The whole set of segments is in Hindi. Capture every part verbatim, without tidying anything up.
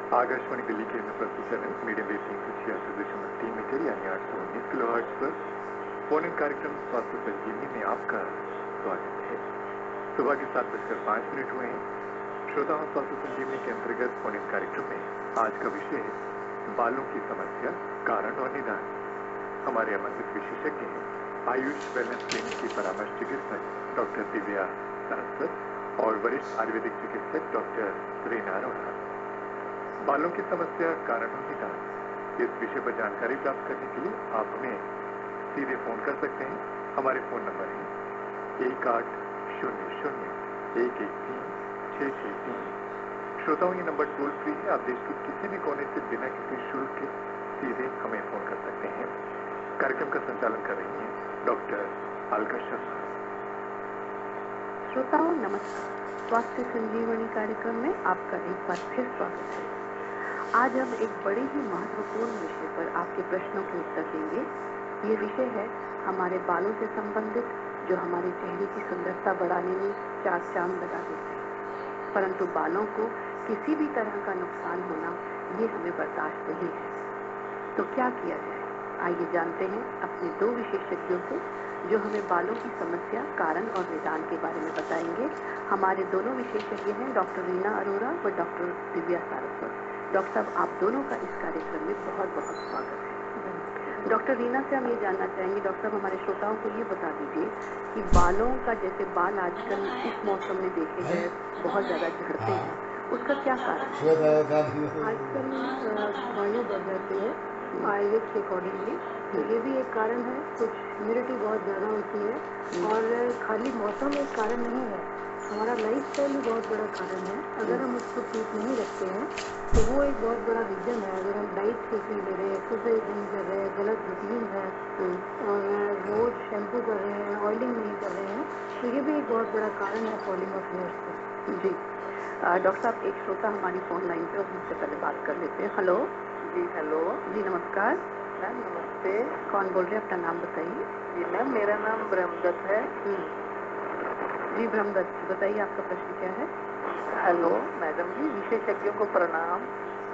आकाशवाणी दिल्ली के में प्रस्तुत है मीडियम वेव तीन सौ छियासठ दशमलव तीन मीटर यानी आठ सौ उन्नीस किलो हर्ट्ज पर फोन इन कार्यक्रम स्वास्थ्य संजीवनी में आपका स्वागत है। सुबह के सात बजकर पांच मिनट हुए हैं। श्रोताओं, स्वास्थ्य संजीवनी के अंतर्गत फोन इन कार्यक्रम में आज का विषय है बालों की समस्या, कारण और निदान। हमारे आमंत्रित विशेषज्ञ हैं आयुष वेलनेस क्लिनिक की परामर्श चिकित्सक डॉक्टर दिव्या सारस्वत और वरिष्ठ आयुर्वेदिक चिकित्सक डॉक्टर रीना अरोड़ा। बालों की समस्या, कारण और निदान, इस विषय पर जानकारी प्राप्त करने के लिए आप हमें सीधे फोन कर सकते हैं। हमारे फोन नंबर है एक आठ शून्य शून्य एक एक तीन छः छः तीन। श्रोताओं, ये नंबर टोल फ्री है। आप देश के किसी भी कोने से बिना किसी शुल्क के सीधे हमें फोन कर सकते हैं। कार्यक्रम का संचालन कर रही हैं डॉक्टर अलका शर्मा। श्रोताओं नमस्कार। स्वास्थ्य संजीवनी कार्यक्रम में आपका एक बार फिर स्वागत है। आज हम एक बड़े ही महत्वपूर्ण विषय पर आपके प्रश्नों के उत्तर देंगे। ये विषय है हमारे बालों से संबंधित, जो हमारे चेहरे की सुंदरता बढ़ाने में चार चांद लगा देते हैं, परंतु बालों को किसी भी तरह का नुकसान होना ये हमें बर्दाश्त नहीं है। तो क्या किया जाए, आइए जानते हैं अपने दो विशेषज्ञों से जो हमें बालों की समस्या, कारण और निदान के बारे में बताएंगे। हमारे दोनों विशेषज्ञ हैं डॉक्टर रीना अरोड़ा व डॉक्टर दिव्या सारस्वत। डॉक्टर साहब, आप दोनों का इस कार्यक्रम में बहुत बहुत स्वागत है। डॉक्टर रीना से हम ये जानना चाहेंगे, डॉक्टर साहब हमारे श्रोताओं को ये बता दीजिए कि बालों का, जैसे बाल आजकल इस मौसम में देखे गए बहुत ज्यादा झड़ते हैं, उसका क्या कारण है? आजकल वायु बढ़ जाती है आयुर्वेद के अकॉर्डिंगली, तो ये भी एक कारण है। कुछ ह्यूमिडिटी बहुत ज़्यादा होती है और खाली मौसम एक कारण नहीं है, हमारा लाइफ स्टाइल भी बहुत बड़ा कारण है। अगर हम उसको ठीक नहीं रखते हैं तो वो एक बहुत बड़ा रीजन है। अगर हम डाइट ठीक नहीं ले रहे, एक्सरसाइज नहीं कर रहे, गलत रूटीन है और रोज शैम्पू कर रहे हैं, ऑयलिंग नहीं कर रहे हैं, तो ये भी एक बहुत बड़ा कारण है फॉलिंग ऑफ हेयर्स का। जी डॉक्टर साहब, एक श्रोता हमारी फोन लाइन पे, उससे पहले बात कर लेते हैं। हेलो जी, हेलो जी, नमस्कार मैम। नमस्ते। कौन बोल रहे हैं? अपना नाम बताइए। जी मैम, मेरा नाम ब्रह्मदत्त है। जी ब्रह्मदत्त, बताइए आपका प्रश्न क्या है? हेलो मैडम जी, विशेषज्ञों को प्रणाम।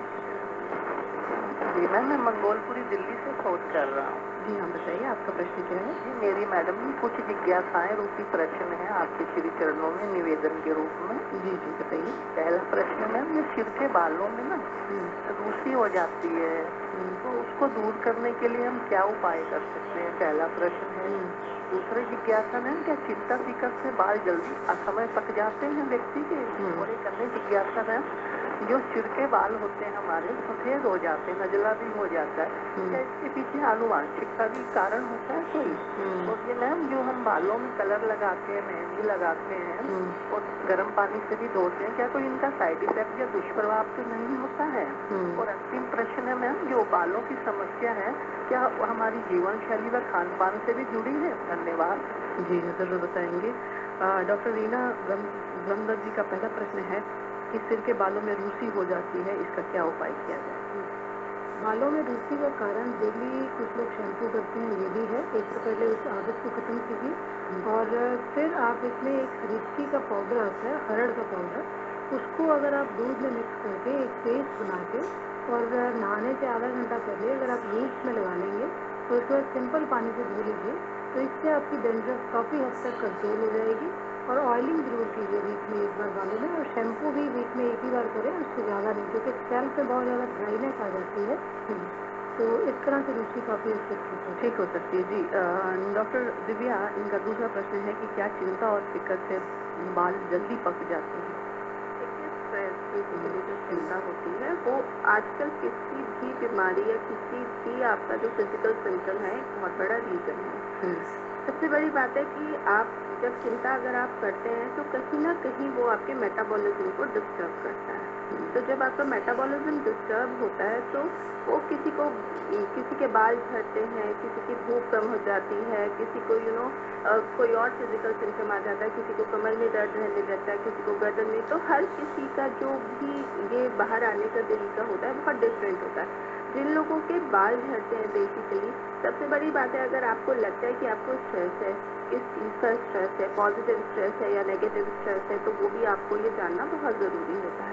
जी मैम, मैं मंगोलपुरी दिल्ली से फोन कर रहा हूँ। जी हाँ, बताइए आपका प्रश्न क्या है? जी मेरी मैडम जी कुछ जिज्ञासाएं रूपी प्रश्न है आपके श्री चरणों में निवेदन के रूप में। जी जी बताइए। पहला प्रश्न मैम, ये सिर के बालों में ना रूसी हो जाती है, तो उसको दूर करने के लिए हम क्या उपाय कर सकते हैं? पहला प्रश्न है। दूसरी जिज्ञासा है, क्या चिंता फिकर से बाल जल्दी असमय पक जाते हैं व्यक्ति के? और एक अन्य जिज्ञासा है, जो सिर के बाल होते हैं हमारे सफेद हो जाते हैं, नजला भी हो जाता है, क्या इसके पीछे आनुवांशिकता भी कारण होता है कोई? और ये मैम, जो हम बालों में कलर लगाते हैं, मेहंदी लगाते हैं और गर्म पानी से भी धोते हैं, क्या कोई इनका साइड इफेक्ट या दुष्प्रभाव तो नहीं होता है? और अंतिम प्रश्न है मैम, जो बालों की समस्या है, क्या हमारी जीवन शैली व खान पान से भी जुड़ी है? धन्यवाद। जी जरूर बताएंगे। डॉक्टर रीना, ब्रह्मदत्त जी का पहला प्रश्न है कि सिर के बालों में रूसी हो जाती है, इसका क्या उपाय किया जाए? बालों में रूसी का कारण डेली कुछ लोग शैम्पू करते हैं, ये भी है। एक तो पहले उस आदत को खत्म कीजिए और फिर आप इसमें एक हरिच्ची का पाउडर आता है, हरड़ का पाउडर, उसको अगर आप दूध में मिक्स करके एक पेस्ट बना के और नहाने से आधा घंटा पहले अगर आप रूट्स में लगा लेंगे तो उसके बाद सिंपल पानी से धो लीजिए, तो इससे आपकी डेंड्रफ काफ़ी हद तक कंट्रोल हो जाएगी। और ऑयलिंग जरूर कीजिए वीक में एक बार बालों में, और शैम्पू भी वीक में एक ही बार करें, उससे ज़्यादा नहीं, क्योंकि स्कैल्प पे बहुत ज़्यादा ड्राइनेस आ जाती है, तो इस तरह से रूसी काफ़ी अच्छी ठीक हो सकती है। जी डॉक्टर दिव्या, इनका दूसरा प्रश्न है कि क्या चिंता और फिक्र से बाल जल्दी पक जाते हैं? बेसिकली जो चिंता होती है वो आजकल किसी भी बीमारी या किसी भी आपका जो फिजिकल सिम्टम है एक बहुत बड़ा रीजन है। सबसे बड़ी बात है कि आप जब चिंता अगर आप करते हैं तो कहीं ना कहीं वो आपके मेटाबॉलिज्म को डिस्टर्ब करता है। तो जब आपका मेटाबॉलिज्म डिस्टर्ब होता है तो वो किसी को किसी के बाल झड़ते हैं, किसी की भूख कम हो जाती है, किसी को यू नो कोई और फिजिकल सिम्टम आ जाता है, किसी को कमर में दर्द रहने लगता है, किसी को गर्दन में। तो हर किसी का जो भी ये बाहर आने का तरीका होता है बहुत डिफरेंट होता है। जिन लोगों के बाल झड़ते हैं बेसिकली, सबसे बड़ी बात है, अगर आपको लगता है कि आपको स्ट्रेस है, किस चीज़ का स्ट्रेस है, पॉजिटिव स्ट्रेस है या नेगेटिव स्ट्रेस है, तो वो भी आपको ये जानना बहुत ज़रूरी होता है।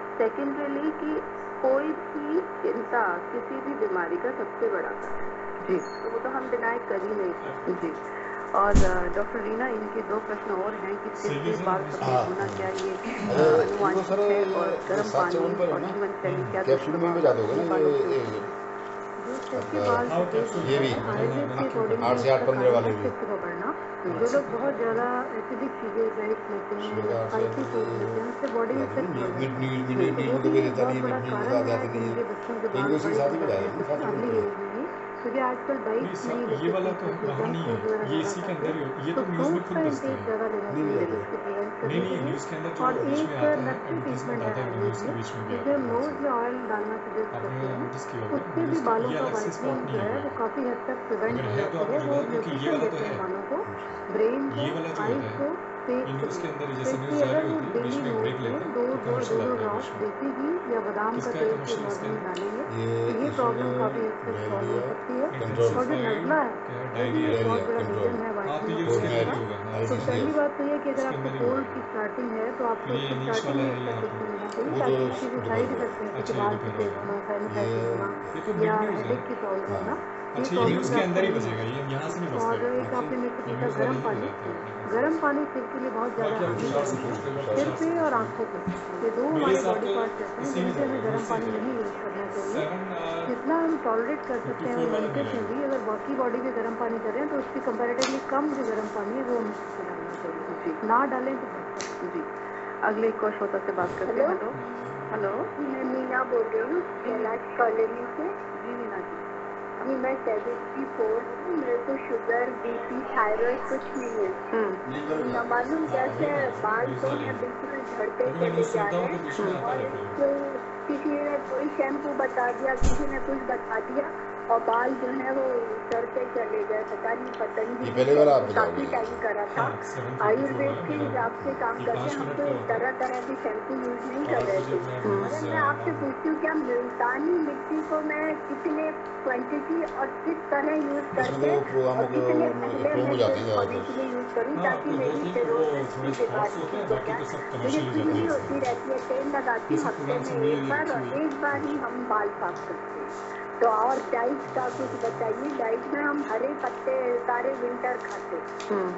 सेकेंडरीली कि कोई भी चिंता किसी भी बीमारी का सबसे बड़ा कारण है जी, तो वो तो हम डिनाई कर ही नहीं सकते। जी। और डॉक्टर रीना, इनके दो प्रश्न और हैं कि सिर के बाल सफेद होना चाहिए अ, अनुवांशिक है और गर्म पानी और जीवन शैली क्या कैप्सूल में भेजा दोगे ना बालों ये के ये जो सिर के आपका बाल सफेद ये भी आयुर्वेद के अकॉर्डिंग आठ से आठ पंद्रह वाले भी पित्त का बढ़ना, जो लोग बहुत ज्यादा एसिडिक चीजें डाइट लेते हैं या स्पाइसी फूड लेते हैं उससे बॉडी में पित्त बढ़ जाता है। नीट नीट नीट वो को भी भी एक देता बहुत नहीं बड़ा नीट कारण बता है जाती नहीं जिनके है बच्चों के तो बाल इनको उसी के बड़े साथ ही हो बताया जाते हैं साथ अर्ली में एज में ही, क्योंकि आजकल डाइट नहीं लेते, ये वाला तो वहाँ नहीं है, ये इसी के अंदर ही हो- ये तो तो न्यूज़ में फ्रूट्स खुद का बसता इंटेक है। ज्यादा लेना नहीं, चाहिए नहीं, इसको प्रिवेंट नहीं करने नहीं के लिए। न्यूज़ के अंदर जो और बीच एक में आता है नट्टी एडवर्टीजमेंट ट्रीटमेंट है आता है न्यूज़ के आयुर्वेद बीच में भी में, आता जिसमें है मोज में ऑयल डालना सजेस्ट आपने करते हैं, नोटिस किया होगा उससे भी न्यूज़ का बालों ये का अलग से स्पॉट वाइटनिंग नहीं जो है है वो काफी हद तक प्रिवेंट अगर हो है तो जाती आप है। मुझे वो बता दो कि ये न्यूट्रिशन वाला तो देते है हैं बालों को, ब्रेन को, ये वाला जो आईज होता है को, फेस ये को न्यूज़ भी। के अंदर ही तो जैसे इसलिए न्यूज़ जा अगर रही वो होती है बीच डेली में एक ब्रेक नोज लेते में हैं दो तो दो दो कमर्शियल दो आता है ड्रॉप बीच में देसी घी या बादाम का किसका है तेल के कमर्शियल मॉर्निंग इसके में डालेंगे ये तो ये प्रॉब्लम काफी हद तक सॉल्व हो सकती है। और जो नजला है क्या है वो भी डायरिया एक बहुत बड़ा कंट्रोल रीजन है हाँ तो वाइटनिंग ये ऑफ उसके हेयर अंदर का। ही होगा हाँ तो इसमें पहली बात तो ये कि अगर इसके आपको अंदर ही कोल्ड होगा की स्टार्टिंग है तो आपको फिर ये इसको नीच स्टार्टिंग वाला में है इसका यहाँ पे ट्रीटमेंट लेना चाहिए वो ताकि तो किसी भी दोपहर साइड को है। इफेक्ट जैसे अच्छा कि ये बाल दोपहर सफेद वाला होना, ये साइनसाइटिस होना ये तो या बिग न्यूज़ है हेडेक की प्रॉब्लम होना, ये अच्छा ये प्रॉब्लम न्यूज़ के आपको अंदर ही नहीं बचेगा होगी। ये यहाँ से नहीं बचता और है एक आपने मेरे से ये पूछा न्यूज़ वाले गर्म ही पानी, बताते हैं गर्म पानी सिर के लिए बहुत ज्यादा बाकी आप तुषार से हानिकारक पूछ है। लो सिर तुषार पे से और पूछ आंखों लो पे ये दो मेरे हमारे हिसाब बॉडी तो पार्ट्स ऐसे हैं इसी में जिनसे हमें जाएगा गर्म इससे ही पानी नहीं जाएगा यूज करना चाहिए। सेवन जितना हम टॉलरेट कर सकते फिफ्टी हैं फोर वो वाला हल्के मिला से है भी, अगर बाकी बॉडी में गर्म पानी कर रहे हैं तो उसकी कंपैरेटिवली कम जो गर्म पानी है वो हमें सिर पे डालना चाहिए, जी, ना डालें तो बेहतर। जी। अगले एक और श्रोता से बात करते हैं। हेलो हेलो मैं मीना बोल रही हूँ कैलाश कॉलोनी से। जी मीना जी, जी मैं सेवेंटी फोर हूँ, मेरे को शुगर बीपी थायराइड कुछ नहीं है। हम्म न मालूम कैसे बाल न्यूज़ तो वाले है ही बिल्कुल झड़ते क्योंकि मैं चले न्यूज़ जा सुनता हूँ रहे तो बीच में हैं। आता और रहता है तो किसी ने कोई शैम्पू बता दिया, किसी ने कुछ बता दिया और बाल जो है वो उतरते चले गए। पता नहीं ये पतंजलि पहले बार आप शैम्पू बताओगे काफी टाइम करा था, हाँ सेवन फोर्टी फोर आयुर्वेद वाला के मेरा हिसाब से काम ये करते पाँच हैं, हम मिनट तो का होता तरह है तरह के शैम्पू यूज नहीं और कर आठ रहे बजे थे। अपना न्यूज़ अगर मैं आपसे पूछती हूँ क्या मुल्तानी मिट्टी को मैं कितने क्वांटिटी और किस तरह यूज इसमें करके तो प्रोग्रामों और को कितने पहले प्रोमो मैं जाते हैं सिर्फ होने ज़्यादातर के लिए यूज करूँ हाँ ताकि आपको दो मेरी तीन वो सिरोसिस थोड़े की बीमारी स्पॉट्स होते हैं ठीक हो बाकी जाए। तो सब मुझे कमर्शियल ही जाते खुजली हैं होती इसमें रहती है, तेल लगाती ये हूँ सब हफ्ते प्रोग्राम में सुनने के एक लिए बार रखी और हुई है एक बार ही हम बाल साफ करते हैं। तो और डाइट का कुछ बताइए। डाइट में हम हरे पत्ते सारे विंटर खाते हैं। हम्म,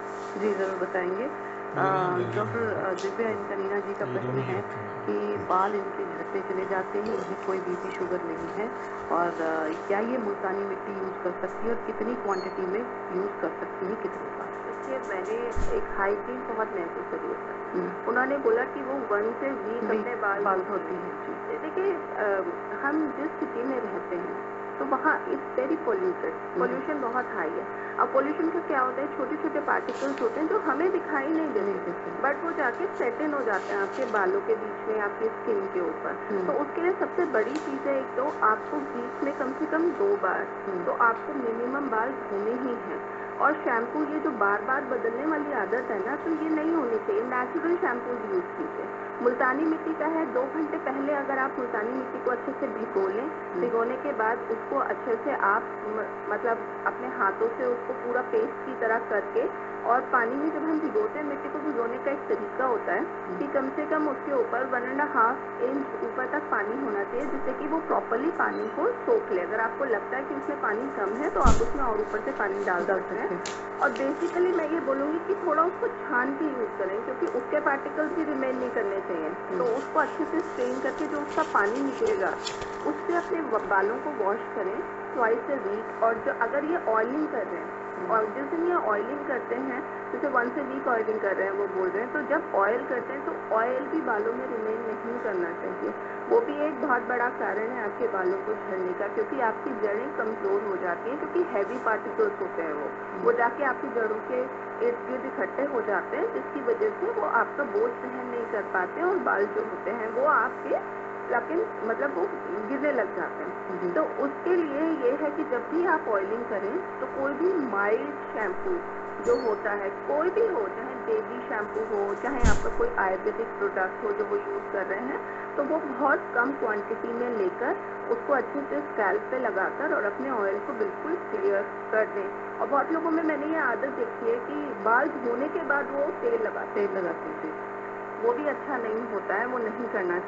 जी जरूर बताएंगे। मुझे नहीं जल्दी डॉक्टर नहीं दिव्या, इनका नीना जी का ये प्रश्न दोनों ही है रखे हैं कि बाल इनके झड़ते चले जाते हैं, इन्हें कोई बीपी शुगर नहीं है, और अ, क्या ये मुल्तानी मिट्टी यूज कर सकती है और कितनी क्वांटिटी में यूज कर सकती है, कितनी बार? देखिए मैंने एक हाइजीन बहुत नेसेसरी होता है। हम्म, उन्होंने बोला कि वो वन से वीक वीक अपने बाल बाल धोती है जी। देखिए अ, हम जिस सिटी में रहते हैं तो वहाँ इट्स वेरी पोल्यूटेड, पोल्यूशन बहुत हाई है। अब पोल्यूशन का क्या होता है, छोटे छोटे पार्टिकल्स होते हैं जो हमें दिखाई नहीं नहीं देते, देते। बट वो जाके सेट इन हो जाते हैं आपके बालों के बीच में, आपकी स्किन के ऊपर। हम्म। तो उसके लिए सबसे बड़ी चीज़ है, एक तो आपको वीक में कम से कम दो बार हम्म। तो आपको मिनिमम बाल धोने ही हैं। और शैम्पू ये जो बार बार बदलने वाली आदत है ना, तो ये नहीं होनी चाहिए। नेचुरल शैम्पूज यूज कीजिए। मुल्तानी मिट्टी का है, दो घंटे पहले अगर आप मुल्तानी मिट्टी को अच्छे से भिगो लें, भिगोने के बाद उसको अच्छे से आप म, मतलब अपने हाथों से उसको पूरा पेस्ट की तरह करके, और पानी में जब हम भिगोते हैं, मिट्टी को भिगोने का एक तरीका होता है कि कम से कम उसके ऊपर वन एंड हाफ इंच ऊपर तक पानी होना चाहिए, जिससे कि वो प्रॉपरली पानी को सोख ले। अगर आपको लगता है कि उसमें पानी कम है तो आप उसमें और ऊपर से पानी डाल सकते हैं। और बेसिकली मैं ये बोलूँगी कि थोड़ा उसको छान के यूज़ करें, क्योंकि उसके पार्टिकल्स भी रिमेन नहीं करने चाहिए। तो उसको अच्छे से स्ट्रेन करके जो उसका पानी निकलेगा उससे अपने बालों को वॉश करें ट्वाइस ए वीक। और जो अगर ये ऑयलिंग कर रहे हैं, और जिस दिन ये ऑयलिंग करते हैं, जैसे वंस ए वीक ऑयलिंग कर रहे हैं वो बोल रहे हैं, तो जब ऑयल करते हैं तो ऑयल भी बालों में रिमेन नहीं करना चाहिए। वो भी एक बहुत बड़ा कारण है आपके बालों को झड़ने का, क्योंकि आपकी जड़ें कमज़ोर हो जाती हैं, क्योंकि हैवी पार्टिकल्स होते हैं वो वो जाके आपकी जड़ों के इर्द गिर्द इकट्ठे हो जाते हैं, जिसकी वजह से वो आपका बोझ सहन नहीं कर पाते और बाल जो होते हैं वो आपके लेकिन मतलब वो गिरने लग जाते हैं। तो उसके लिए ये है कि जब भी आप ऑयलिंग करें तो कोई भी माइल्ड शैम्पू जो होता है, कोई भी हो, चाहे बेबी शैम्पू हो, चाहे आपका कोई आयुर्वेदिक प्रोडक्ट हो जो वो यूज़ कर रहे हैं, तो वो बहुत कम क्वांटिटी में लेकर उसको अच्छे से स्कैल्प पे लगाकर और अपने ऑयल को बिल्कुल क्लियर कर दें। और बहुत लोगों में मैंने ये आदत देखी है कि बाल धोने के बाद वो तेल लगाते तेल लगाते थे, वो भी अच्छा नहीं होता है, वो नहीं करना चाहिए।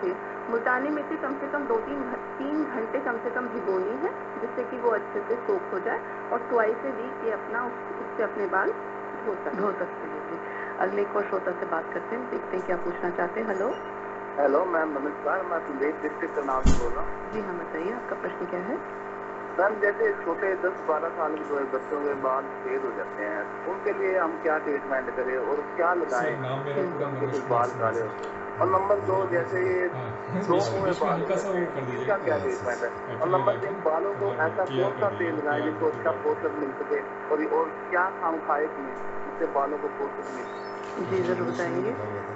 मुल्तानी मिट्टी कम से कम दो तीन घ- तीन घंटे कम से कम भिगोनी है, जिससे कि वो अच्छे से सोख हो जाए, और ट्वाइस ए वीक ये अपना उस- उससे अपने बाल धो सकते धो सकते हैं जी। अगले एक और श्रोता से बात करते हैं, देखते हैं क्या पूछना चाहते हैं। हेलो हेलो मैम, नमस्कार। मैं संदेश डिस्ट्रिक्ट करनाल से बोल रहा हूँ। जी हाँ, बताइए आपका प्रश्न क्या है। मैम, जैसे छोटे दस बारह साल के जो है बच्चों के बाल सफेद हो जाते हैं, उनके लिए हम क्या ट्रीटमेंट करें और क्या लगाएं नाम मेरा पूरा उनके कुछ मनोज बाल कुमार काले सिंह हो। है। और नंबर दो, जैसे ये हाँ, दो बीच मुँह में बीच में बाल हल्का सा वो होते कर हैं, दीजिएगा। इसका क्या ट्रीटमेंट है। और नंबर तीन, बालों को ऐसा कौन सा तेल लगाए जिसको अच्छा पोषण मिल सके, और और क्या हम खाए पिए जिससे बालों को पोषण मिल सके। जी जरूर बताएंगे।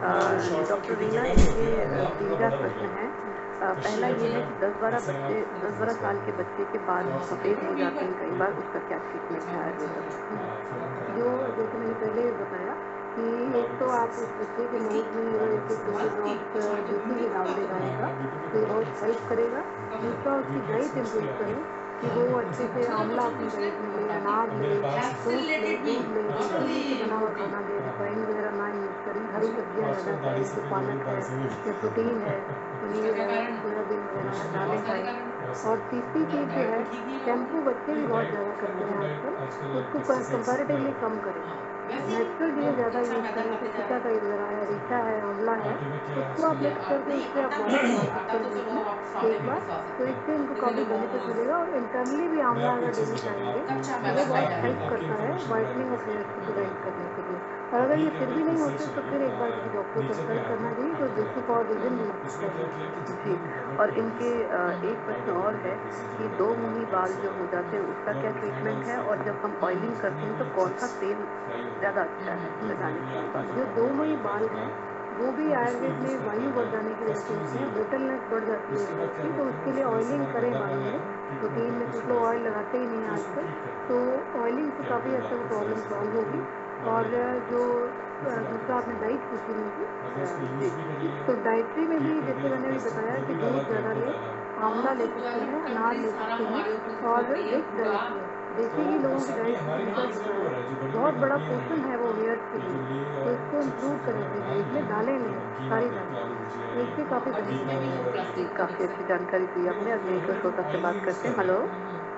अ, डॉक्टर रीना, ये अ, तीन चार प्रश्न हैं। अ, पहला ये है कि दस बारह बच्चे दस बारह साल के बच्चे के बाल सफ़ेद हो जाते हैं कई बार, उसका क्या ट्रीटमेंट है आयुर्वेद? जो जैसे मैंने पहले बताया कि एक तो आप उस बच्चे के नोज में अगर एक दो ड्रॉप्स देसी के डाल दे गाय का तो ये बहुत हेल्प करेगा। दूसरा, उसकी डाइट इम्प्रूव करें कि वो अच्छे से आंवला अपनी डाइट में ले, अनाज ले, फ्रूट ले, दूध ले, देसी घी से बना हुआ खाना दे, रिफाइंड वगैरह ना यूज़ करें, हरी सब्जियाँ ज़्यादा खाएं, जैसे पालक है या प्रोटीन है, पनीर है, सोयाबीन वगैरह है, दालें खाएं। और तीसरी चीज़ जो है, शैम्पू बच्चे भी बहुत ज़्यादा करते हैं आजकल, उसको कंपैरेटिवली कम करें। नेचुरल चीज़ें ज़्यादा यूज़ करें, जैसे सीताकाई वगैरह है, रीठा है, आंवला है, उसको आप मिक्स करके उससे आप वॉश करवा सकते हैं बीच में एक बार, तो इससे इनको काफ़ी बेनिफिट मिलेगा। और इंटरनली भी आंवला अगर डेली खाएंगे तो वो बहुत हेल्प करता है वाइटनिंग ऑफ हेयर्स को प्रिवेंट करने के लिए। और अगर ये फिर भी नहीं होते तो फिर एक बार किसी डॉक्टर को कंसल्ट करना चाहिए, तो बेसिक और रीजन भी हो सकता है। जी, और इनके अ, एक प्रश्न और है कि दो मुंही बाल जो हो जाते हैं उसका क्या ट्रीटमेंट है, और जब हम ऑयलिंग करते हैं तो कौन सा तेल ज़्यादा अच्छा है लगाने के लिए बालों जो में? दो मुंही बाल हैं वो भी आयुर्वेद में वायु बढ़ जाने की वजह से होते हैं, ब्रिटलनेस बढ़ जाती है हेयर की, तो उसके लिए ऑयलिंग करें बालों में। प्रोटीन में कुछ लोग ऑयल लगाते ही नहीं हैं आजकल, तो ऑयलिंग से काफ़ी हद तक प्रॉब्लम सॉल्व होगी। और जो अ, दूसरा आपने डाइट पूछी मुझे, जी, तो डाइट्री में भी जैसे मैंने अभी बताया कि दूध ज़्यादा लें, आंवला ले सकते हैं, अनार ले सकते हैं, और रिच डाइट लें। देसी ही लोगों की डाइट किसी का चुका है, बहुत बड़ा पोषण है वो हेयर्स के लिए, तो इसको इम्प्रूव करें अपनी डाइट में। दालें लें, सारी दालें, तो इससे काफ़ी बेनिफिट मिलेगा। जी, काफ़ी अच्छी जानकारी दी आपने। अगले एक और श्रोता से बात करते हैं। हेलो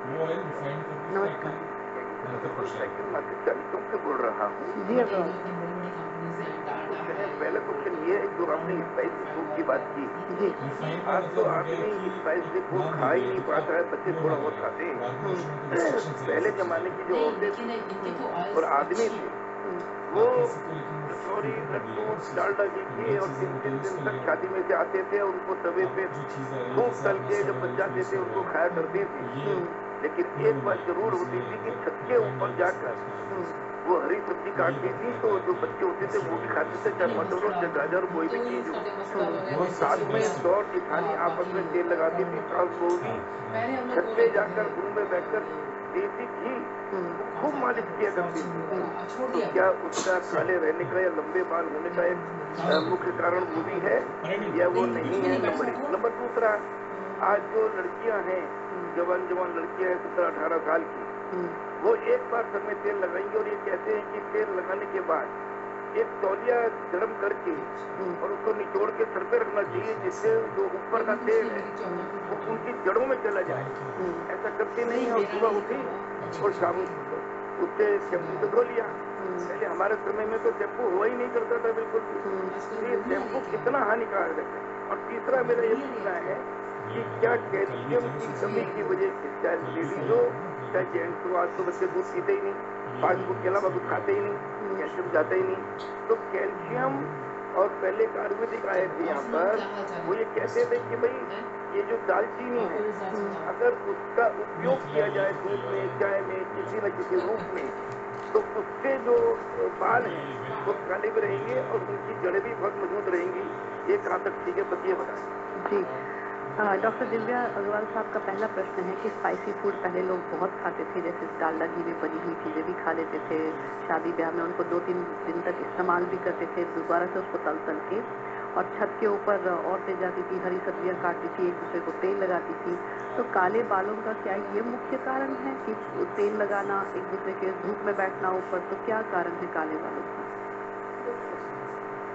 नमस्कार। तुमसे बोल रहा हूँ। जी अग्रवाल पहला क्वेश्चन ये है, जो आपने स्पाइसी फूड की बात की, जी, आज तो आदमी स्पाइसी फूड खा ही नहीं पाता है, बच्चे थोड़ा बहुत खाते हैं। पहले जमाने की जो औरतें थी और आदमी थे, वो कचौरी, लड्डू, डालडा घी के और तीन तीन दिन तक शादी में से आते थे और उनको तवे पे खूब तल के जब बच जाते थे उनको खाया करते थे। लेकिन एक बात जरूर होती थी कि छत के ऊपर जाकर वो हरी सब्जी काटती थी, तो जो बच्चे होते थे वो भी खाते थे, चाहे मटर हो चाहे गाजर, कोई भी चीज हो। और साथ में दौड़ जिठानी आपस में तेल लगाती थी, सास बहू भी छत पे जाकर रूम में बैठकर देसी घी खूब मालिश किया करती थी। तो क्या उसका काले रहने का या लंबे बाल होने का एक मुख्य कारण वो भी है या वो नहीं है? नंबर एक। नंबर दूसरा, आज जो लड़कियां हैं, जवान जवान लड़कियां हैं सत्रह अठारह साल की, वो एक बार सर में तेल लगाएंगे और ये कहते हैं कि तेल लगाने के बाद एक तौलिया गर्म करके और उसको निचोड़ के सर पे रखना चाहिए, जिससे जो ऊपर का तेल है वो उनकी जड़ों में चला जाए। ऐसा करते नहीं है, और सुबह उठी और शाम उससे शैम्पू से धो लिया। पहले हमारे समय में तो शैम्पू हुआ ही नहीं करता था बिल्कुल भी। ये शैम्पू कितना हानिकारक है। और तीसरा मेरा ये पूछना है कि क्या कैल्शियम की कमी की वजह से, चाहे लेडीज हो चाहे जेंट्स हो, आज तो बच्चे दूध पीते ही नहीं, फास्ट फूड के अलावा कुछ खाते ही नहीं, कैल्शियम जाता ही नहीं, तो कैल्शियम। और पहले एक आयुर्वेदिक आए थे यहाँ पर, वो ये कहते थे कि भाई ये जो दालचीनी है, अगर उसका उपयोग किया जाए दूध में, चाय में, किसी न किसी रूप में, तो उससे जो बाल हैं वो काले भी रहेंगे और उनकी जड़ें भी बहुत मजबूत रहेंगी। ये कहाँ तक ठीक है, बस ये बताएं। जी, डॉक्टर दिव्या अग्रवाल साहब का पहला प्रश्न है कि स्पाइसी फूड पहले लोग बहुत खाते थे, जैसे डालडा घी में बनी हुई चीज़ें भी खा लेते थे, शादी ब्याह में उनको दो तीन दिन तक इस्तेमाल भी करते थे, दोबारा से उसको तल तल के, और छत के ऊपर औरतें जाती थी, हरी सब्जियां काटती थी, एक दूसरे को तेल लगाती थी। तो काले बालों का क्या ये मुख्य कारण है कि तेल लगाना, एक दूसरे के धूप में बैठना ऊपर, तो क्या कारण है काले बालों का? जो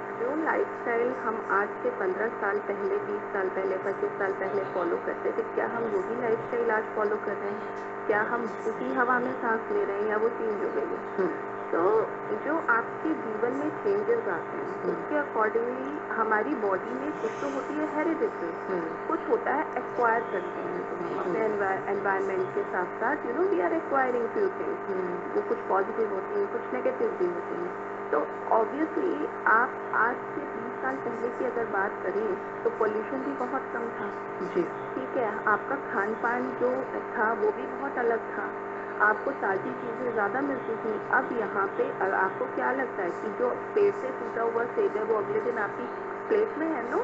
लाइफस्टाइल हम आज से पंद्रह साल पहले, बीस साल पहले, पच्चीस साल पहले फॉलो करते थे, क्या हम वही लाइफस्टाइल आज फॉलो कर रहे हैं? क्या हम उसी हवा में सांस ले रहे हैं या वो चेंज हो गई है? तो जो आपके जीवन में चेंजेस आते हैं उसके अकॉर्डिंगली हमारी बॉडी में कुछ तो होती है हेरिडिटरी, कुछ होता है एक्वायर करते हैं। तो हम अपने एनवायरनमेंट के साथ साथ you know we are acquiring few things, वो कुछ पॉजिटिव होती हैं, कुछ नेगेटिव भी होती हैं। तो ऑब्वियसली आप आज से बीस साल पहले की अगर बात करें तो पोल्यूशन भी बहुत कम था जी, ठीक है, आपका खान पान जो था वो भी बहुत अलग था, आपको ताज़ी चीज़ें ज़्यादा मिलती थी। अब यहाँ पे आपको क्या लगता है कि जो पेड़ से टूटा हुआ सेब है वो अगले दिन आपकी प्लेट में है? नो,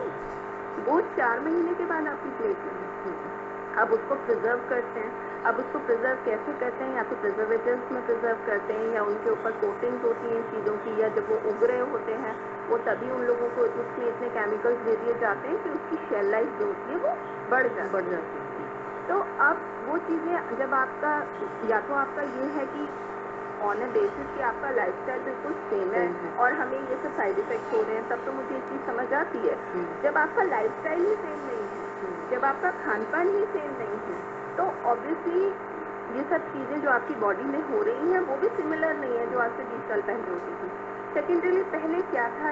वो चार महीने के बाद आपकी प्लेट में है। अब उसको प्रिजर्व करते हैं। अब उसको प्रिजर्व कैसे करते हैं? या तो प्रिजर्वेटिव्स में प्रिजर्व करते हैं या उनके ऊपर कोटिंग्स होती हैं चीज़ों की, या जब वो उग रहे होते हैं वो तभी उन लोगों को उसमें इतने केमिकल्स दे दिए जाते हैं कि उसकी शेल लाइफ जो होती है वो बढ़ जा बढ़ जाती है। तो अब वो चीज़ें जब आपका, या तो आपका ये है कि ऑन अ बेसिस कि आपका लाइफस्टाइल बिल्कुल सेम है और हमें ये सब साइड इफेक्ट हो रहे हैं, तब तो मुझे ये चीज़ समझ आती है। जब आपका लाइफस्टाइल ही सेम नहीं है, जब आपका खान पान ही सेम नहीं है, तो ऑब्वियसली ये सब चीज़ें जो आपकी बॉडी में हो रही हैं वो भी सिमिलर नहीं है जो आज से बीस साल पहले होती थी। सेकेंडरीली पहले क्या था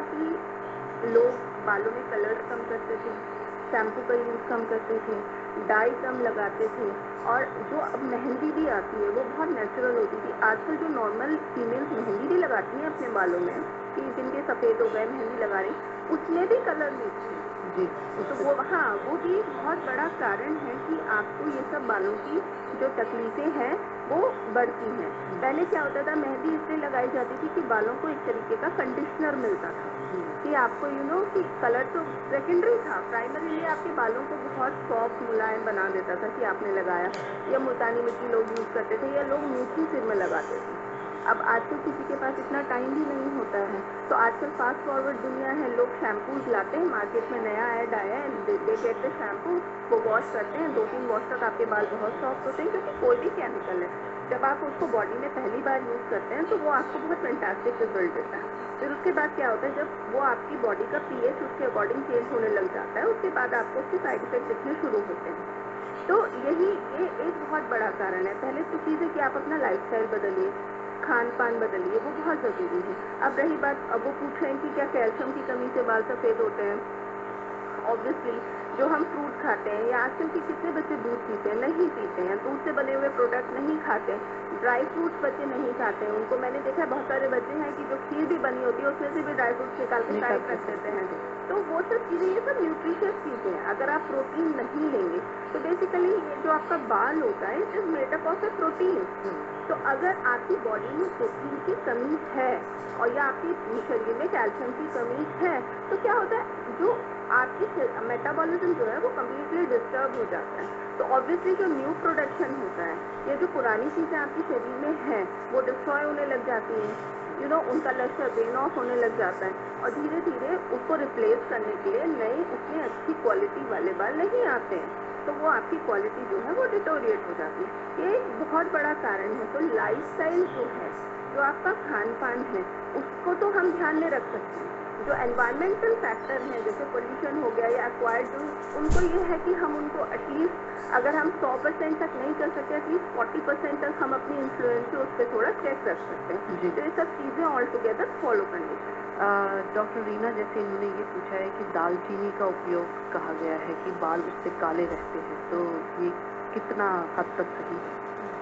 कि लोग बालों में कलर्स कम करते थे, शैम्पू का यूज़ कम करते थे, डाई कम लगाते थे, और जो अब मेहंदी भी आती है वो बहुत नेचुरल होती थी। आजकल जो नॉर्मल फीमेल्स मेहंदी भी लगाती हैं अपने बालों में कि जिनके सफ़ेद हो गए मेहंदी लगा रही, उसमें भी कलर मिक्स है जी। तो वो हाँ वो भी बहुत बड़ा कारण है कि आपको ये सब बालों की जो तकलीफें हैं वो बढ़ती हैं। पहले क्या होता था, मेहंदी इसलिए लगाई जाती थी कि बालों को एक तरीके का कंडीशनर मिलता था कि आपको यू नो कि कलर तो सेकेंडरी था, प्राइमरीली आपके बालों को बहुत सॉफ्ट मुलायम बना देता था कि आपने लगाया, या मुल्तानी मिट्टी लोग यूज़ करते थे या लोग मीठी सिर में लगाते थे। अब आजकल किसी के पास इतना टाइम भी नहीं होता है, तो आजकल फास्ट फॉरवर्ड दुनिया है, लोग शैम्पूज लाते हैं, मार्केट में नया ऐड आया है, दे गेट द शैम्पू, वो वॉश करते हैं, दो तीन वॉश तक आपके बाल बहुत सॉफ्ट होते हैं क्योंकि कोई भी केमिकल है। जब आप उसको बॉडी में पहली बार यूज़ करते हैं तो वो आपको बहुत फैंटास्टिक रिजल्ट देता है। फिर उसके बाद क्या होता है, जब वो आपकी बॉडी का पीएच उसके अकॉर्डिंग चेंज होने लग जाता है, उसके बाद आपको उसके साइड इफेक्ट दिखने शुरू होते हैं। तो यही ये एक बहुत बड़ा कारण है। पहले तो चीज़ है कि आप अपना लाइफस्टाइल बदलिए, खान पान बदलिए, वो बहुत ज़रूरी है। अब रही बात, अब वो पूछ रहे हैं कि क्या कैल्शियम की कमी से बाल सफ़ेद होते हैं? ऑब्वियसली जो हम फ्रूट खाते हैं, या आजकल के कितने बच्चे दूध पीते हैं? नहीं पीते हैं, दूध से बने हुए प्रोडक्ट नहीं खाते हैं, ड्राई फ्रूट्स बच्चे नहीं खाते हैं। उनको मैंने देखा है बहुत सारे बच्चे हैं कि जो खीर भी बनी होती है उसमें से भी ड्राई फ्रूट्स निकाल के साइड रख देते हैं। तो वो सब चीज़ें, ये सब न्यूट्रिशियस चीज़ें हैं। अगर आप प्रोटीन नहीं लेंगे तो बेसिकली ये जो आपका बाल होता है it is made up of a protein. तो अगर आपकी बॉडी में प्रोटीन की कमी है और या आपकी शरीर में कैल्शियम की कमी है, तो क्या होता है, जो आपकी मेटाबॉलिज्म जो है वो कम्प्लीटली डिस्टर्ब हो जाता है। तो ऑब्वियसली जो न्यू प्रोडक्शन होता है, ये जो पुरानी चीज़ें आपके शरीर में हैं वो डिस्ट्रॉय होने लग जाती हैं, यू नो उनका लश्कर बेन ऑफ होने लग जाता है, और धीरे धीरे उसको रिप्लेस करने के लिए नए उतनी अच्छी क्वालिटी वाले बाल नहीं आते हैं, तो वो आपकी क्वालिटी जो है वो डिटोरिएट हो जाती है। ये एक बहुत बड़ा कारण है। तो लाइफस्टाइल जो है, जो आपका खान पान है, उसको तो हम ध्यान में रख सकते हैं। जो एनवायरमेंटल फैक्टर हैं जैसे पोल्यूशन हो गया या एक्वायर्ड, उनको ये है कि हम उनको एटलीस्ट अगर हम सौ परसेंट तक नहीं कर सकते, एटलीस्ट फोर्टी परसेंट तक हम अपनी इन्फ्लुएंस से उस पर थोड़ा चेक रख सकते हैं। तो ये सब चीज़ें ऑल टुगेदर फॉलो करनी चाहिए। डॉक्टर रीना, जैसे इन्होंने ये पूछा है कि दालचीनी का उपयोग कहा गया है कि बाल उससे काले रहते हैं, तो ये कितना हद तक सही है?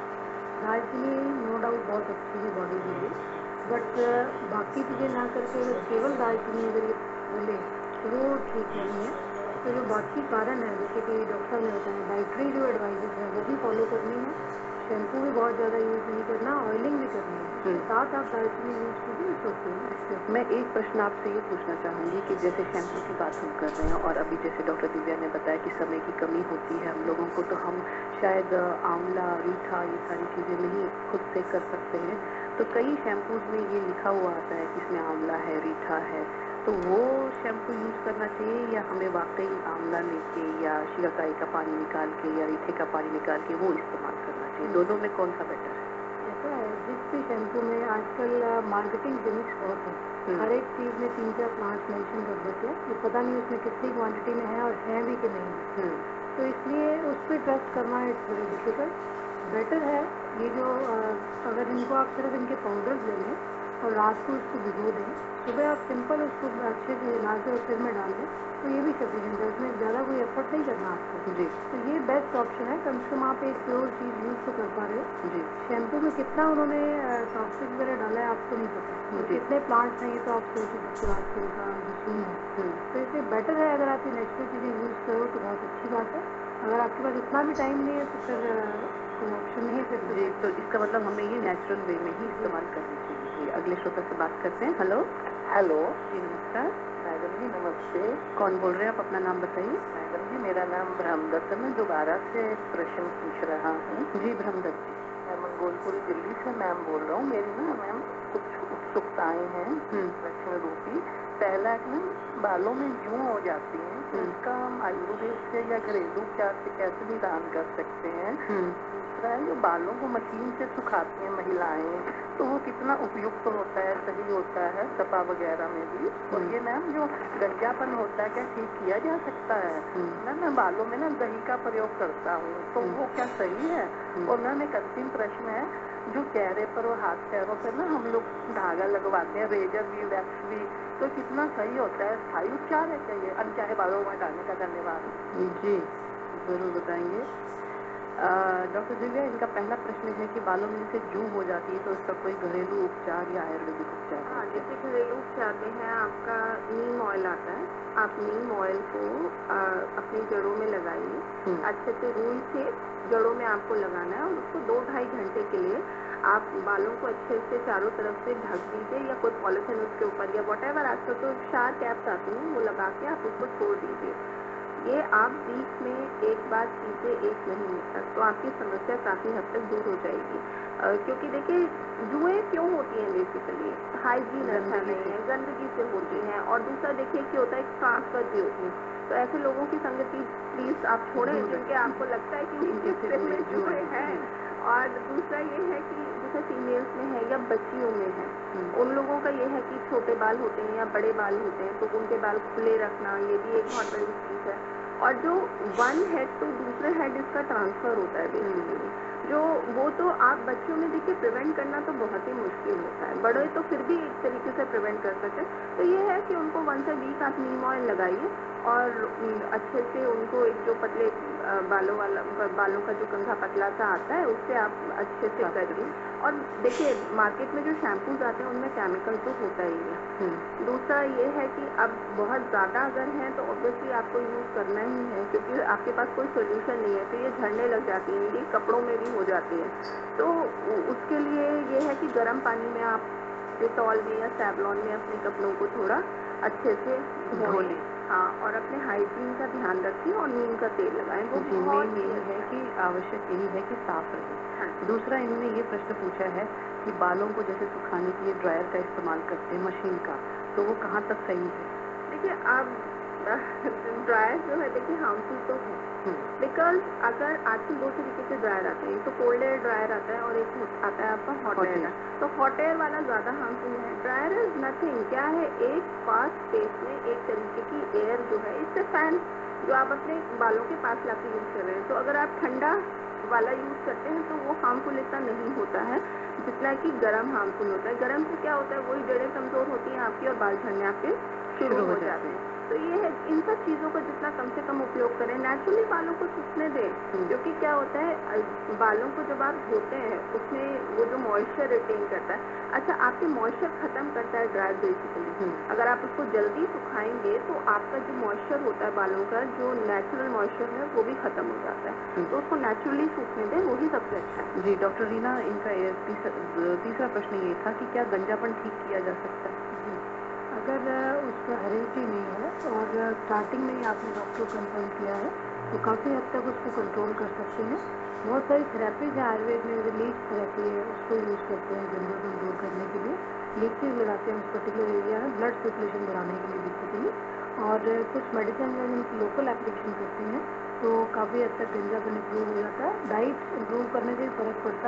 दालचीनी नो डाउट बहुत अच्छी है बॉडी के लिए, बट बाकी चीज़ें ना करके अगर केवल दालचीनी अगर ये बोले तो वो ठीक नहीं है। तो जो बाकी कारण है, जैसे कि डॉक्टर ने बताया, डाइटरी जो एडवाइजेस है वो भी फॉलो करनी है, शैम्पू भी बहुत ज़्यादा यूज़ नहीं करना, ऑयलिंग भी करनी है, साथ आप दालचीनी यूज़ कीजिए सोचते हैं। मैं एक प्रश्न आपसे ये पूछना चाहूँगी कि जैसे शैम्पू की बात हम कर रहे हैं और अभी जैसे डॉक्टर दिव्या ने बताया कि समय की कमी होती है हम लोगों को, तो हम शायद आंवला, रीठा, ये सारी चीज़ें नहीं खुद से कर सकते हैं, तो कई शैम्पूज में ये लिखा हुआ आता है कि इसमें आंवला है, रीठा है, तो वो शैम्पू यूज़ करना चाहिए या हमें वाकई आंवला लेके या शिकाकाई का पानी निकाल के या रीठे का पानी निकाल के वो इस्तेमाल करना चाहिए? दोनों में कौन सा बेटर है? ऐसा है, जिस भी शैम्पू में आजकल मार्केटिंग गिमिक्स बहुत है। हर एक चीज़ में तीन चार प्लांट्स मेंशन कर देते हैं, ये पता नहीं उसमें कितनी क्वांटिटी में है और है भी कि नहीं। तो इसलिए उस पर ट्रस्ट करना इट्स वेरी डिफिकल्ट। बेटर है ये जो अगर इनको आप सिर्फ इनके पाउडर्स ले लें और रात को उसको भिगो दें, सुबह आप सिंपल उसको अच्छे से हिला के और सिर में डाल दें, तो ये भी सफिशिएंट है, उसमें ज़्यादा कोई एफर्ट नहीं करना आपको जी। तो ये बेस्ट ऑप्शन है, कम से कम आप एक प्योर चीज़ यूज़ तो कर पा रहे हो जी। शैम्पू में कितना उन्होंने टॉक्सिक वगैरह डाला है आपको नहीं पता, तो कितने प्लांट्स हैं ये तो आप सोच सकते हो आजकल का जो सीन है। तो इसलिए बेटर है अगर आप ये नेचुरल चीज़ें यूज़ करो तो बहुत अच्छी बात है। अगर आपके पास इतना भी टाइम नहीं है तो फिर कोई ऑप्शन नहीं है फिर जी। तो इसका मतलब हमें ये नेचुरल वे में ही इस्तेमाल करनी चाहिए। अगले श्रोता से बात करते हैं। हेलो हेलो जी, नमस्कार मैडम जी, नमस्ते। कौन बोल रहे हैं आप? अपना नाम बताइए। मैडम जी, मेरा नाम ब्रह्मदत्त है, मैं दोबारा से प्रश्न पूछ रहा हूँ। जी ब्रह्मदत्त जी, मैं मंगोलपुरी दिल्ली से मैम बोल रहा हूँ। मेरी ना मैम कुछ उत्सुकताएं हैं प्रश्न रूपी। पहला है मैम, बालों में जूं हो जाती हैं, तो उसका हम आयुर्वेद से या घरेलू उपचार से कैसे निदान कर सकते हैं। दूसरा है, जो बालों को मशीन से सुखाती हैं महिलाएं, तो वो कितना उपयुक्त होता है, सही होता है सपा वगैरह में भी। और ये मैम जो गंजापन होता है, क्या ठीक किया जा सकता है? मैम मैं बालों में ना दही का प्रयोग करता हूँ, तो वो क्या सही है? और मैम एक अंतिम प्रश्न है, जो चेहरे पर और हाथ पैरों पर ना हम लोग धागा लगवाते हैं, रेजर भी वैक्स भी, तो कितना सही होता है? स्थायी उपचार है क्या ये अनचाहे बालों में हटाने का? धन्यवाद जी, जरूर बताएंगे। डॉक्टर दिव्या, इनका पहला प्रश्न है कि बालों में से जूं हो जाती है तो इसका कोई घरेलू उपचार या आयुर्वेदिक उपचार? हाँ, जैसे घरेलू उपचार में है आपका नीम ऑयल आता है, आप नीम ऑयल को आ, अपनी जड़ों में लगाइए, अच्छे से रूई से जड़ों में आपको लगाना है और उसको दो ढाई घंटे के लिए आप बालों को अच्छे से चारों तरफ से ढक दीजिए, या कोई पॉलिथीन उसके ऊपर या वॉटेवर आजकल तो शार कैप्स आती हैं वो लगा के आप उसको छोड़ दीजिए। ये आप बीच में एक बार कीजिए एक महीने तक, तो आपकी समस्या काफ़ी हद तक दूर हो जाएगी। आ, क्योंकि देखिए जुएं क्यों होती हैं, बेसिकली हाइजीन अच्छा नहीं है, गंदगी से होती हैं, और दूसरा देखिए क्या होता है, ट्रांसफर भी होती है। तो ऐसे लोगों की संगति प्लीज आप छोड़ें जिनके आपको लगता है कि उनके सिर में जुए हैं। और दूसरा ये है कि जैसे फीमेल्स में है या बच्चियों में है, उन लोगों का ये है कि छोटे बाल होते हैं या बड़े बाल होते हैं, तो उनके बाल खुले रखना ये भी एक बहुत बड़ी चीज़ है। और जो वन हेड टू दूसरे हेड इसका ट्रांसफर होता है बेसिकली, जो वो तो आप बच्चों में देखिए प्रिवेंट करना तो बहुत ही मुश्किल होता है, बड़े तो फिर भी एक तरीके से प्रिवेंट कर सकते हैं। तो ये है कि उनको वंस अ वीक आप नीम ऑयल लगाइए और अच्छे से उनको एक जो पतले बालों वाला बालों का जो कंघा पतला सा आता है उससे आप अच्छे से करिए। और देखिए मार्केट में जो शैम्पूज आते हैं उनमें केमिकल तो होता ही है। दूसरा ये है कि अब बहुत ज़्यादा अगर हैं तो ऑब्वियसली आपको यूज़ करना ही है, क्योंकि आपके पास कोई सोल्यूशन नहीं है, तो ये झड़ने लग जाती हैं, ये कपड़ों में भी हो जाती है। तो उसके लिए ये है कि गर्म पानी में आप डिटॉल में या सैवलॉन में अपने कपड़ों को थोड़ा अच्छे से धो लें। हाँ, और अपने हाइजीन का ध्यान रखिए और नीम का तेल लगाएं। वो मेन यही है कि आवश्यक यही है कि साफ रहे। हाँ। दूसरा इन्होंने ये प्रश्न पूछा है कि बालों को जैसे सुखाने के लिए ड्रायर का इस्तेमाल करते हैं मशीन का, तो वो कहाँ तक सही है? देखिए आप ड्रायर जो है देखिए हार्मफुल तो है, बिकॉज अगर आजकल दो तरीके से ड्रायर आते हैं, तो कोल्ड एयर ड्रायर आता है और एक आता है आपका हॉट एयर। तो हॉट एयर वाला ज़्यादा हार्मफुल है। ड्रायर इज नथिंग, क्या है, एक पास स्पेस में एक तरीके की एयर जो है, इससे फैन जो आप अपने बालों के पास लाके यूज़ कर रहे हैं, तो अगर आप ठंडा वाला यूज़ करते हैं तो वो हार्मफुल इतना नहीं होता है जितना कि गर्म हार्मफुल होता है। गर्म से क्या होता है, वही जड़ें कमज़ोर होती हैं आपकी और बाल झड़ने आपके शुरू हो जाते हैं। तो ये है इन सब चीज़ों को जितना कम से कम उपयोग करें, नेचुरली बालों को सूखने दें, क्योंकि क्या होता है बालों को जब आप धोते हैं उसमें वो जो मॉइस्चर रिटेन करता है, अच्छा आपके मॉइस्चर खत्म करता है ड्रायर बेसिकली। अगर आप उसको जल्दी सुखाएंगे तो आपका जो मॉइस्चर होता है बालों का, जो नेचुरल मॉइस्चर है वो भी खत्म हो जाता है, तो उसको नेचुरली सूखने दें, वही सबसे अच्छा है। जी डॉक्टर रीना, इनका तीसरा प्रश्न ये था कि क्या गंजापन ठीक किया जा सकता है? अगर उस पर हेरिडिटी नहीं है और स्टार्टिंग में ही आपने डॉक्टर को कंसल्ट किया है तो काफ़ी हद तक उसको कंट्रोल कर सकते हैं। बहुत सारी थेरेपीज है आयुर्वेद में, रिलीफ थेरेपी है, उसको यूज़ करते हैं गंजापन दूर करने के लिए। लीचेज लगाते हैं उस पर्टिकुलर एरिया में ब्लड सर्कुलेशन बढ़ाने के लिए बेसिकली, और कुछ मेडिसिन में जिनकी लोकल एप्लीकेशन करते हैं तो काफ़ी हद तक गंजापन इम्प्रूव हो जाता है। डाइट इम्प्रूव करने से फ़र्क पड़ता है,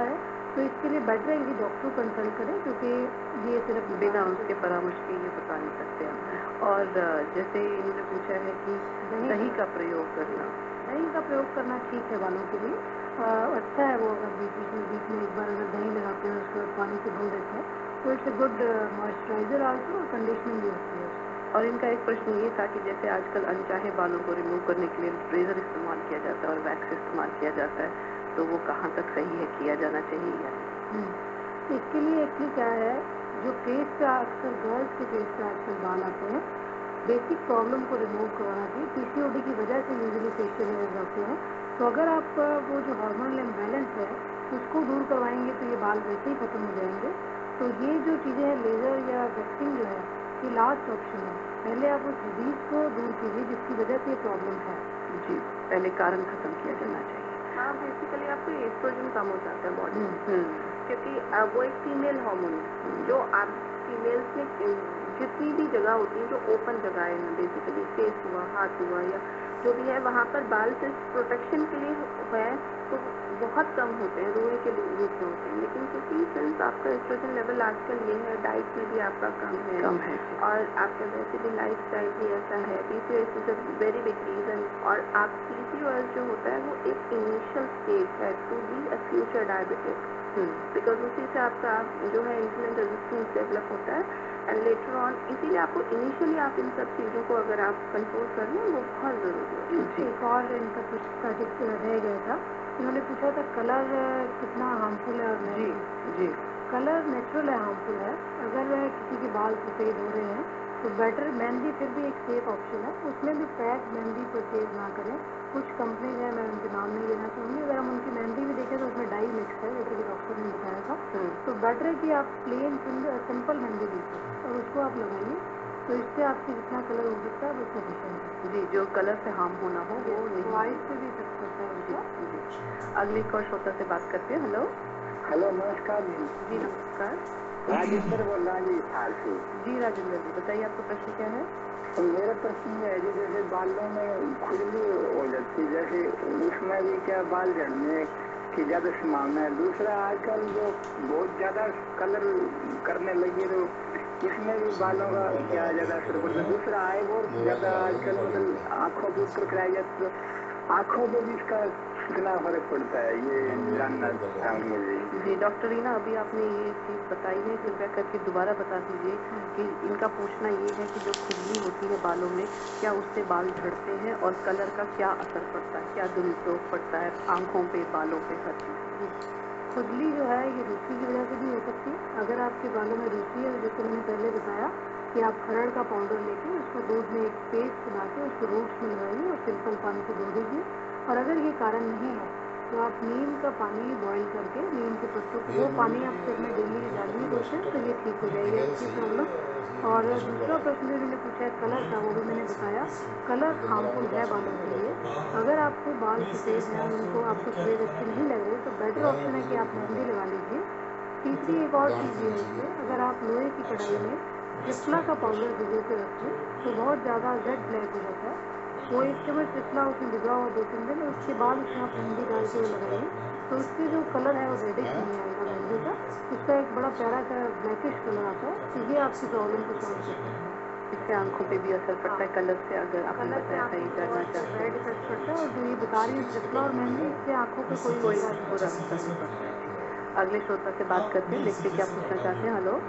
तो इसके लिए बेटर है कि डॉक्टर कंसल्ट करें, क्योंकि ये सिर्फ बिना उसके परामर्श के ये बता नहीं सकते हम। और जैसे इन्होंने पूछा है कि दही का प्रयोग करना, दही का प्रयोग करना ठीक है बालों के लिए, आ, अच्छा है वो। अगर बीच बीच में बीच में एक बार अगर दही लगाते हैं उसको पानी से धो देते हैं तो it's a good moisturiser also, और कंडीशनिंग भी होती है। और इनका एक प्रश्न ये था कि जैसे आजकल अनचाहे बालों को रिमूव करने के लिए रेजर इस्तेमाल किया जाता है और वैक्स इस्तेमाल किया जाता है, तो वो कहाँ तक सही है, किया जाना चाहिए या नहीं? इसके लिए एक्चुअली क्या है, जो फेस पे अक्सर गर्ल्स के फेस पे आजकल बाल आते हैं, बेसिक प्रॉब्लम को रिमूव करवाना चाहिए। पीसीओडी की वजह से यूजुअली फेशियल हेयर्स आते हैं, तो अगर आप वो जो हार्मोनल इम्बैलेंस है उसको दूर करवाएंगे तो ये बाल वैसे ही खत्म हो जाएंगे। तो ये जो चीज़ें हैं, लेज़र या वैक्सिंग जो है, ये लास्ट ऑप्शन है। पहले आप उस डिजीज को दूर कीजिए जिसकी वजह से ये प्रॉब्लम है। जी, पहले कारण खत्म किया जाना चाहिए। हाँ, बेसिकली आपको एस्ट्रोजन कम हो जाता है बॉडी में, क्योंकि वो एक फीमेल हार्मोन जो आप फीमेल्स में जितनी भी जगह होती है जो ओपन जगह है, बेसिकली फेस हुआ, हाथ हुआ या जो भी है, वहाँ पर बाल सिर्फ प्रोटेक्शन के लिए है तो बहुत कम होते हैं, रोए के रूप में होते हैं। लेकिन क्योंकि सिंस आपका एस्ट्रोजन लेवल आजकल ये है, डाइट में भी आपका कम है, कम है और आपका वैसे भी लाइफ स्टाइल भी ऐसा है, PCOS is a very big reason. और आप पीसीओएस जो होता है वो एक इनिशियल स्टेज है to be a future diabetic, because उसी से आपका जो है इंसुलिन रेजिस्टेंस डेवलप होता है एंड लेटर ऑन। इसीलिए आपको इनिशियली आप इन सब चीज़ों को अगर आप कंट्रोल कर लें वो बहुत ज़रूरी है। एक और इनका कुछ रह गया था, इन्होंने पूछा था कलर कितना हार्मफुल है। और जी जी कलर नेचुरल है, हार्मफुल है। अगर किसी के बाल सफ़ेद हो रहे हैं तो बेटर मेहंदी फिर भी एक सेफ ऑप्शन है, उसमें भी पैक मेहंदी परचेज ना करें। कुछ कंपनीज हैं, मैं उनके नाम नहीं लेना चाहूँगी, अगर हम उनकी मेहंदी भी देखें तो उसमें डाई मिक्स है, जैसे कि डॉक्टर ने बताया था। तो बेटर है कि आप प्लेन सिंपल मेहंदी लीजिए और उसको आप लगाइए, तो इससे आपसे जितना कलर हो सकता है वो सफिशिएंट है। जी, जो कलर से हार्म होना हो वो नहीं। आइज से भी इफेक्ट करता है उसका। जी, अगले एक और श्रोता से बात करते हैं। हेलो हेलो, नमस्कार जी। नमस्कार, राजेंद्र बोल रहा जी थाल से। जी राजेंद्र जी, बताइए आपका प्रश्न क्या है? तो मेरा प्रश्न ये है, जैसे बालों में खुजली हो जाती है, जैसे उसमें भी क्या बाल झड़ने की ज्यादा संभावना है? दूसरा, आजकल जो बहुत ज्यादा कलर करने लगे तो इसमें भी बालों का क्या ज्यादा असर पड़ता है? दूसरा, आए बहुत ज्यादा आजकल मतलब आंखों के ऊपर कराया जाता है, आंखों पर भी इसका कितना फर्क पड़ता है, ये जानना चाहूँगा जी। जी डॉक्टर रीना, अभी आपने ये चीज़ बताई है, कृपया करके दोबारा बता दीजिए कि इनका पूछना ये है कि जो खुजली होती है बालों में, क्या उससे बाल झड़ते हैं और कलर का क्या असर पड़ता है, क्या दुरुपयोग पड़ता है आंखों पे, बालों पे, हर चीज़? खुजली जो है ये रूसी की वजह से भी हो सकती है। अगर आपके बालों में रूसी है, जैसे मैंने पहले बताया कि आप खरड़ का पाउडर लेके उसको दूध में एक पेस्ट बना के उसको रूट्स में लगाइए और सिंपल पानी से धो दीजिए। और अगर ये कारण नहीं है तो आप नीम का पानी बॉईल करके नीम के पत्तों को, वो पानी आप सिर में डेली डालिए रोज, तो ये ठीक हो जाएगी आपकी प्रॉब्लम। और दूसरा प्रश्न जो मैंने पूछा है कलर का, वो भी मैंने बताया, कलर हार्मफुल है बालों के लिए। अगर आपको बाल सफ़ेद हैं, उनको आपको सफ़ेद अच्छे नहीं लग रहे, तो बेटर ऑप्शन है कि आप मेहंदी लगा लीजिए। तीसरी एक और चीज़ ये है इसमें, अगर आप लोहे की कढ़ाई में त्रिफला का पाउडर भिगो के रखें तो बहुत ज़्यादा जेट ब्लैक हो जाता है। वो एक चम्मच त्रिफला उसमें भिगा हुआ दो तीन दिन, उसके बाद उसमें आप मेहंदी डाल के वो लगाइए, तो उससे जो कलर है वो रेडिश नहीं आएगा मेहंदी का, उसका एक बड़ा प्यारा सा ब्लैकिश कलर आता है। तो ये आपकी प्रॉब्लम को सॉल्व कर सकता है। इससे आंखों पे भी असर पड़ता है कलर से, अगर आपने बताया सही करना चाहते रेड इफेक्ट पड़ता है। और जो ये बता रही है त्रिफला और मेहंदी, इससे आंखों पे कोई कोई बुरा बुरा असर नहीं पड़ता है। अगले श्रोता से बात करते हैं, देखते क्या पूछना चाहते हैं। हेलो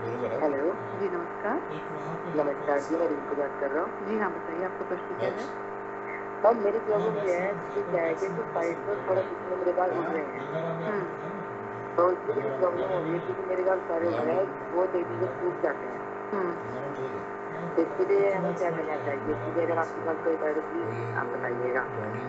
हेलो जी, नमस्कार। नमस्कार जी, मैं रिंकू बात कर रहा हूँ। जी हाँ, बताइए आपका प्रश्न क्या है? अब मेरी प्रॉब्लम ये है कि क्या है कि जो साइड में थोड़ा कितने मेरे बाल उड़ रहे हैं, तो इसमें भी प्रॉब्लम हो रही है क्योंकि मेरे बाल सारे उड़ रहे हैं, वो तेजी से टूट जाते हैं। तो इसके लिए हमें क्या करना चाहिए? इसके लिए अगर आपके पास कोई उपाय तो प्लीज आप बताइएगा।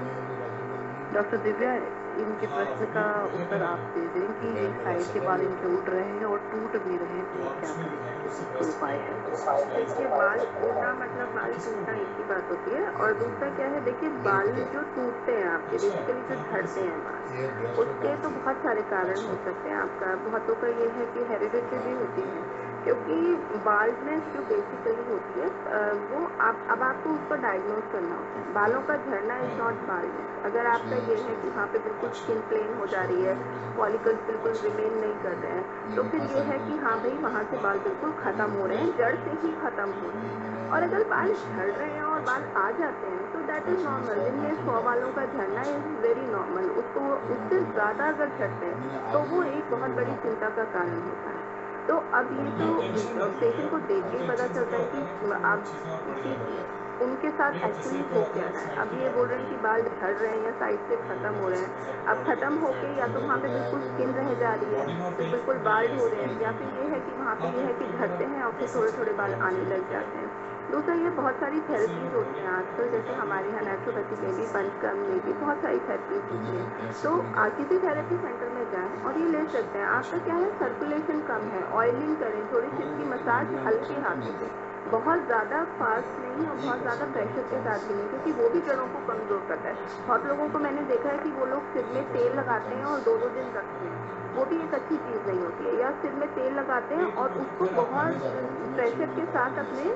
डॉक्टर दिव्या, इनके प्रश्न का उत्तर आप दे दें कि ये साइड के बाल इनके उड़ रहे हैं और टूट भी रहे हैं, तो क्या करें, कोई उपाय है? देखिए, बाल उड़ना मतलब बाल टूटना एक ही बात होती है। और दूसरा क्या है, देखिए बाल जो टूटते हैं आपके, बेसिकली जो झड़ते हैं बाल, उसके तो बहुत सारे कारण हो सकते हैं। आपका बहुतों का ये है कि हेरिडिटी भी होती है क्योंकि बाल्डनेस जो बेसिकली होती है अ, वो आप अब आपको उसको डायग्नोज करना होता है। बालों का झड़ना इज नॉट बाल्डनेस। अगर आपका ये है कि वहाँ पे बिल्कुल स्किन प्लेन हो जा रही है, फॉलिकल्स बिल्कुल रिमेन नहीं कर रहे हैं, तो फिर ये है कि हाँ भाई वहाँ से बाल बिल्कुल खत्म हो रहे हैं, जड़ से ही खत्म हो रहे हैं। और अगर बाल झड़ रहे हैं और बाल आ जाते हैं तो दैट इज नॉर्मल। दिन में सौ बालों का झड़ना इज वेरी नॉर्मल। उसको उससे ज्यादा अगर झड़ते हैं तो वो एक बहुत बड़ी चिंता का कारण होता है। तो अब ये तो पेशेंट को देख के ही पता चलता है कि आप उसी उनके साथ एक्चुअली हो क्या रहा है। अब ये बोल रहे हैं कि बाल झड़ रहे हैं या साइड से खत्म हो रहे हैं। अब खत्म होके या तो वहाँ पे बिल्कुल स्किन रह जा रही है, फिर बिल्कुल बाल हो रहे हैं, या फिर ये है कि वहाँ पे ये है कि झड़ते हैं और फिर थोड़े थोड़े बाल आने लग जाते हैं। दूसरा ये बहुत सारी थेरेपीज होती हैं आजकल, जैसे हमारे यहाँ नेचुरोपैथी में भी, पंचकर्म में भी बहुत सारी थेरेपीज होती हैं। तो आप किसी थेरेपी सेंटर में जाएं और ये ले सकते हैं। आपका क्या है, सर्कुलेशन कम है, ऑयलिंग करें, थोड़ी सी इसकी मसाज हल्के हाथों से, बहुत ज़्यादा फास्ट नहीं और बहुत ज़्यादा प्रेशर के साथ भी नहीं, क्योंकि वो भी जड़ों को कमज़ोर करता है। बहुत लोगों को मैंने देखा है कि वो लोग सिर में तेल लगाते हैं और दो दो दिन रखते हैं, वो भी एक अच्छी चीज़ नहीं होती है। या सिर में तेल लगाते हैं और उसको बहुत प्रेशर के साथ अपने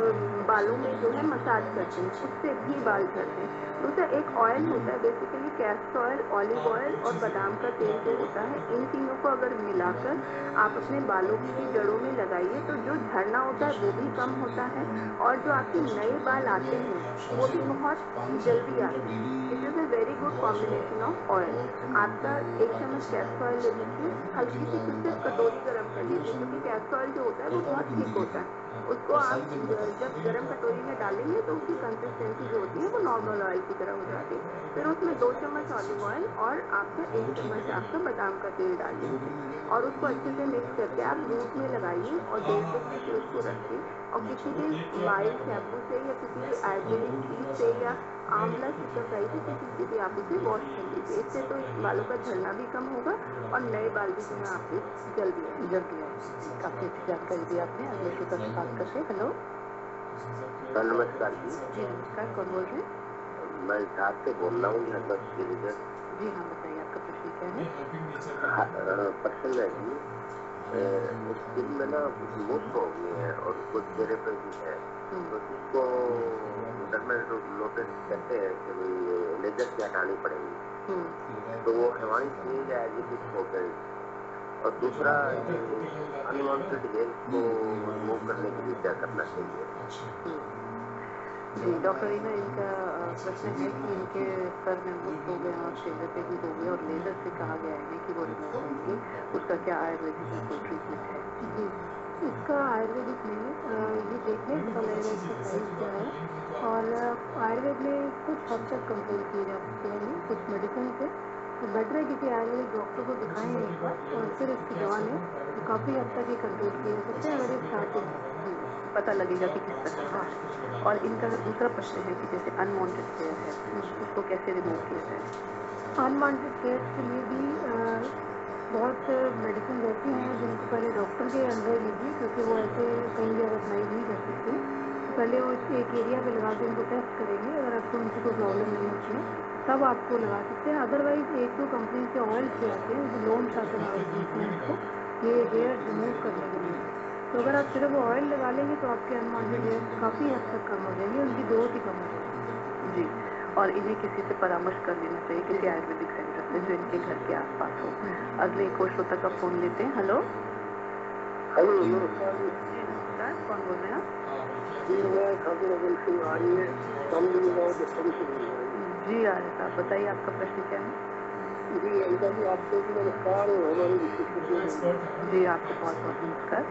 बालों में जो है मसाज करते हैं, उससे भी बाल झड़ते हैं। दूसरा एक ऑयल होता है, basically castor oil, olive oil और बादाम का तेल जो होता है, इन तीनों को अगर मिलाकर आप अपने बालों की जड़ों में लगाइए तो जो झड़ना होता है वो भी कम होता है और जो आपके नए बाल आते हैं वो भी बहुत जल्दी आते हैं। It is a very good combination of oil. आपका एक चम्मच कैस्टर ऑयल ले लीजिए, हल्की सी सिर्फ कटोरी गर्म कर लीजिए, क्योंकि कैस्टर ऑयल जो होता है वो बहुत थिक होता है। उसको आप जब गर्म कटोरी में डालेंगे तो उसकी कंसिस्टेंसी जो होती है वो नॉर्मल ऑयल की तरह हो जाती है। फिर उसमें दो चम्मच ऑलिव ऑयल और आपका एक चम्मच आपका बादाम का तेल डाल लीजिए और उसको अच्छे से मिक्स करके आप रूट में लगाइए और देर तक के उसको रखिए और किसी भी माइल्ड शैम्पू से या किसी भी आयुर्वेदिक चीज से या आंवला शिकाकाई से किसी से भी आप उसे वॉश कर लीजिए। इससे तो बालों का झड़ना भी कम होगा और नए बाल भी जो है आपके जल्दी आएंगे। जल्दी आएंगे। काफी अच्छी जानकारी दी आपने। अगले श्रोता से बात करते हैं। हेलो, नमस्कार जी। जी नमस्कार, कौन बोल रहे हैं? मैं झाग से बोल रहा हूँ, नर्मद गिरिधर। जी हाँ, बताइए आपका प्रश्न क्या है? प्रश्न है जी, स्किन में ना कुछ मुश्क हो गई है और कुछ चेहरे पर भी है, तो जिसको डर्मेटोलॉजिस्ट कहते हैं कि भाई लेजर से हटानी पड़ेगी, तो वो हमारी सही जाएगी किसको करेगी? और दूसरा, अनवांटेड हेयर को रिमूव करने के लिए क्या करना चाहिए? जी डॉक्टर रीना, इनका प्रश्न है कि इनके सर में मुश्क हो गए और चेहरे पे भी हो गए और लेजर से कहा गया है कि वो रिमूव होंगे, उसका क्या आयुर्वेदिक में कोई ट्रीटमेंट है? जी, इसका आयुर्वेदिक में ये देखने का लगेगा इसका साइज क्या है और आयुर्वेद में कुछ हद तक कंट्रोल किए जा सकते हैं कुछ मेडिसिन से। तो बेटर है किसी आयुर्वेदिक डॉक्टर को दिखाएं एक बार और फिर इसकी दवा लें, तो काफ़ी हद तक ये कंट्रोल किए जा सकते हैं अगर ये स्टार्टिंग पता लगेगा कि किस तरह का है। और इनका दूसरा प्रश्न है कि जैसे अनवांटेड हेयर है उसको कैसे रिमूव किया जाए? अनवांटेड हेयर के लिए भी आ, बहुत मेडिसिन रहती हैं जिनको पहले डॉक्टर के अंदर लीजिए, क्योंकि वो ऐसे कहीं भी अप्लाई नहीं कर सकते। तो पहले वो एक एरिया पे लगा के उनको टेस्ट करेंगे, अगर आपको उनकी कोई प्रॉब्लम नहीं होती है तब आपको लगा सकते हैं। अदरवाइज एक दो कंपनी के ऑयल से आते हैं, लोन शासन ऑयल बोलते हैं इसको, ये हेयर रिमूव करने के लिए। तो अगर आप सिर्फ ऑयल लगा लेंगे तो आपके अनवांटेड हेयर काफ़ी हद तक कम हो जाएंगे, उनकी ग्रोथ ही कम हो जाएगी। जी, और इन्हें किसी से परामर्श कर लेना चाहिए, किसी आयुर्वेदिक सेंटर से जो इनके घर के आसपास हो। अगले एक और श्रोता का फोन लेते हैं। हेलो, हेलो नमस्कार जी। जी नमस्कार, कौन बोल रहे हैं आप? जी मैं ठाकुर अगल सिंह आ रही है, सामने गाँव से बोल रहा हूँ। जी आ रहे साहब, बताइए आपका प्रश्न क्या है? जी अंकल जी, आपको भी नमस्कार और हमारे विशेषज्ञों जी आपको बहुत बहुत नमस्कार।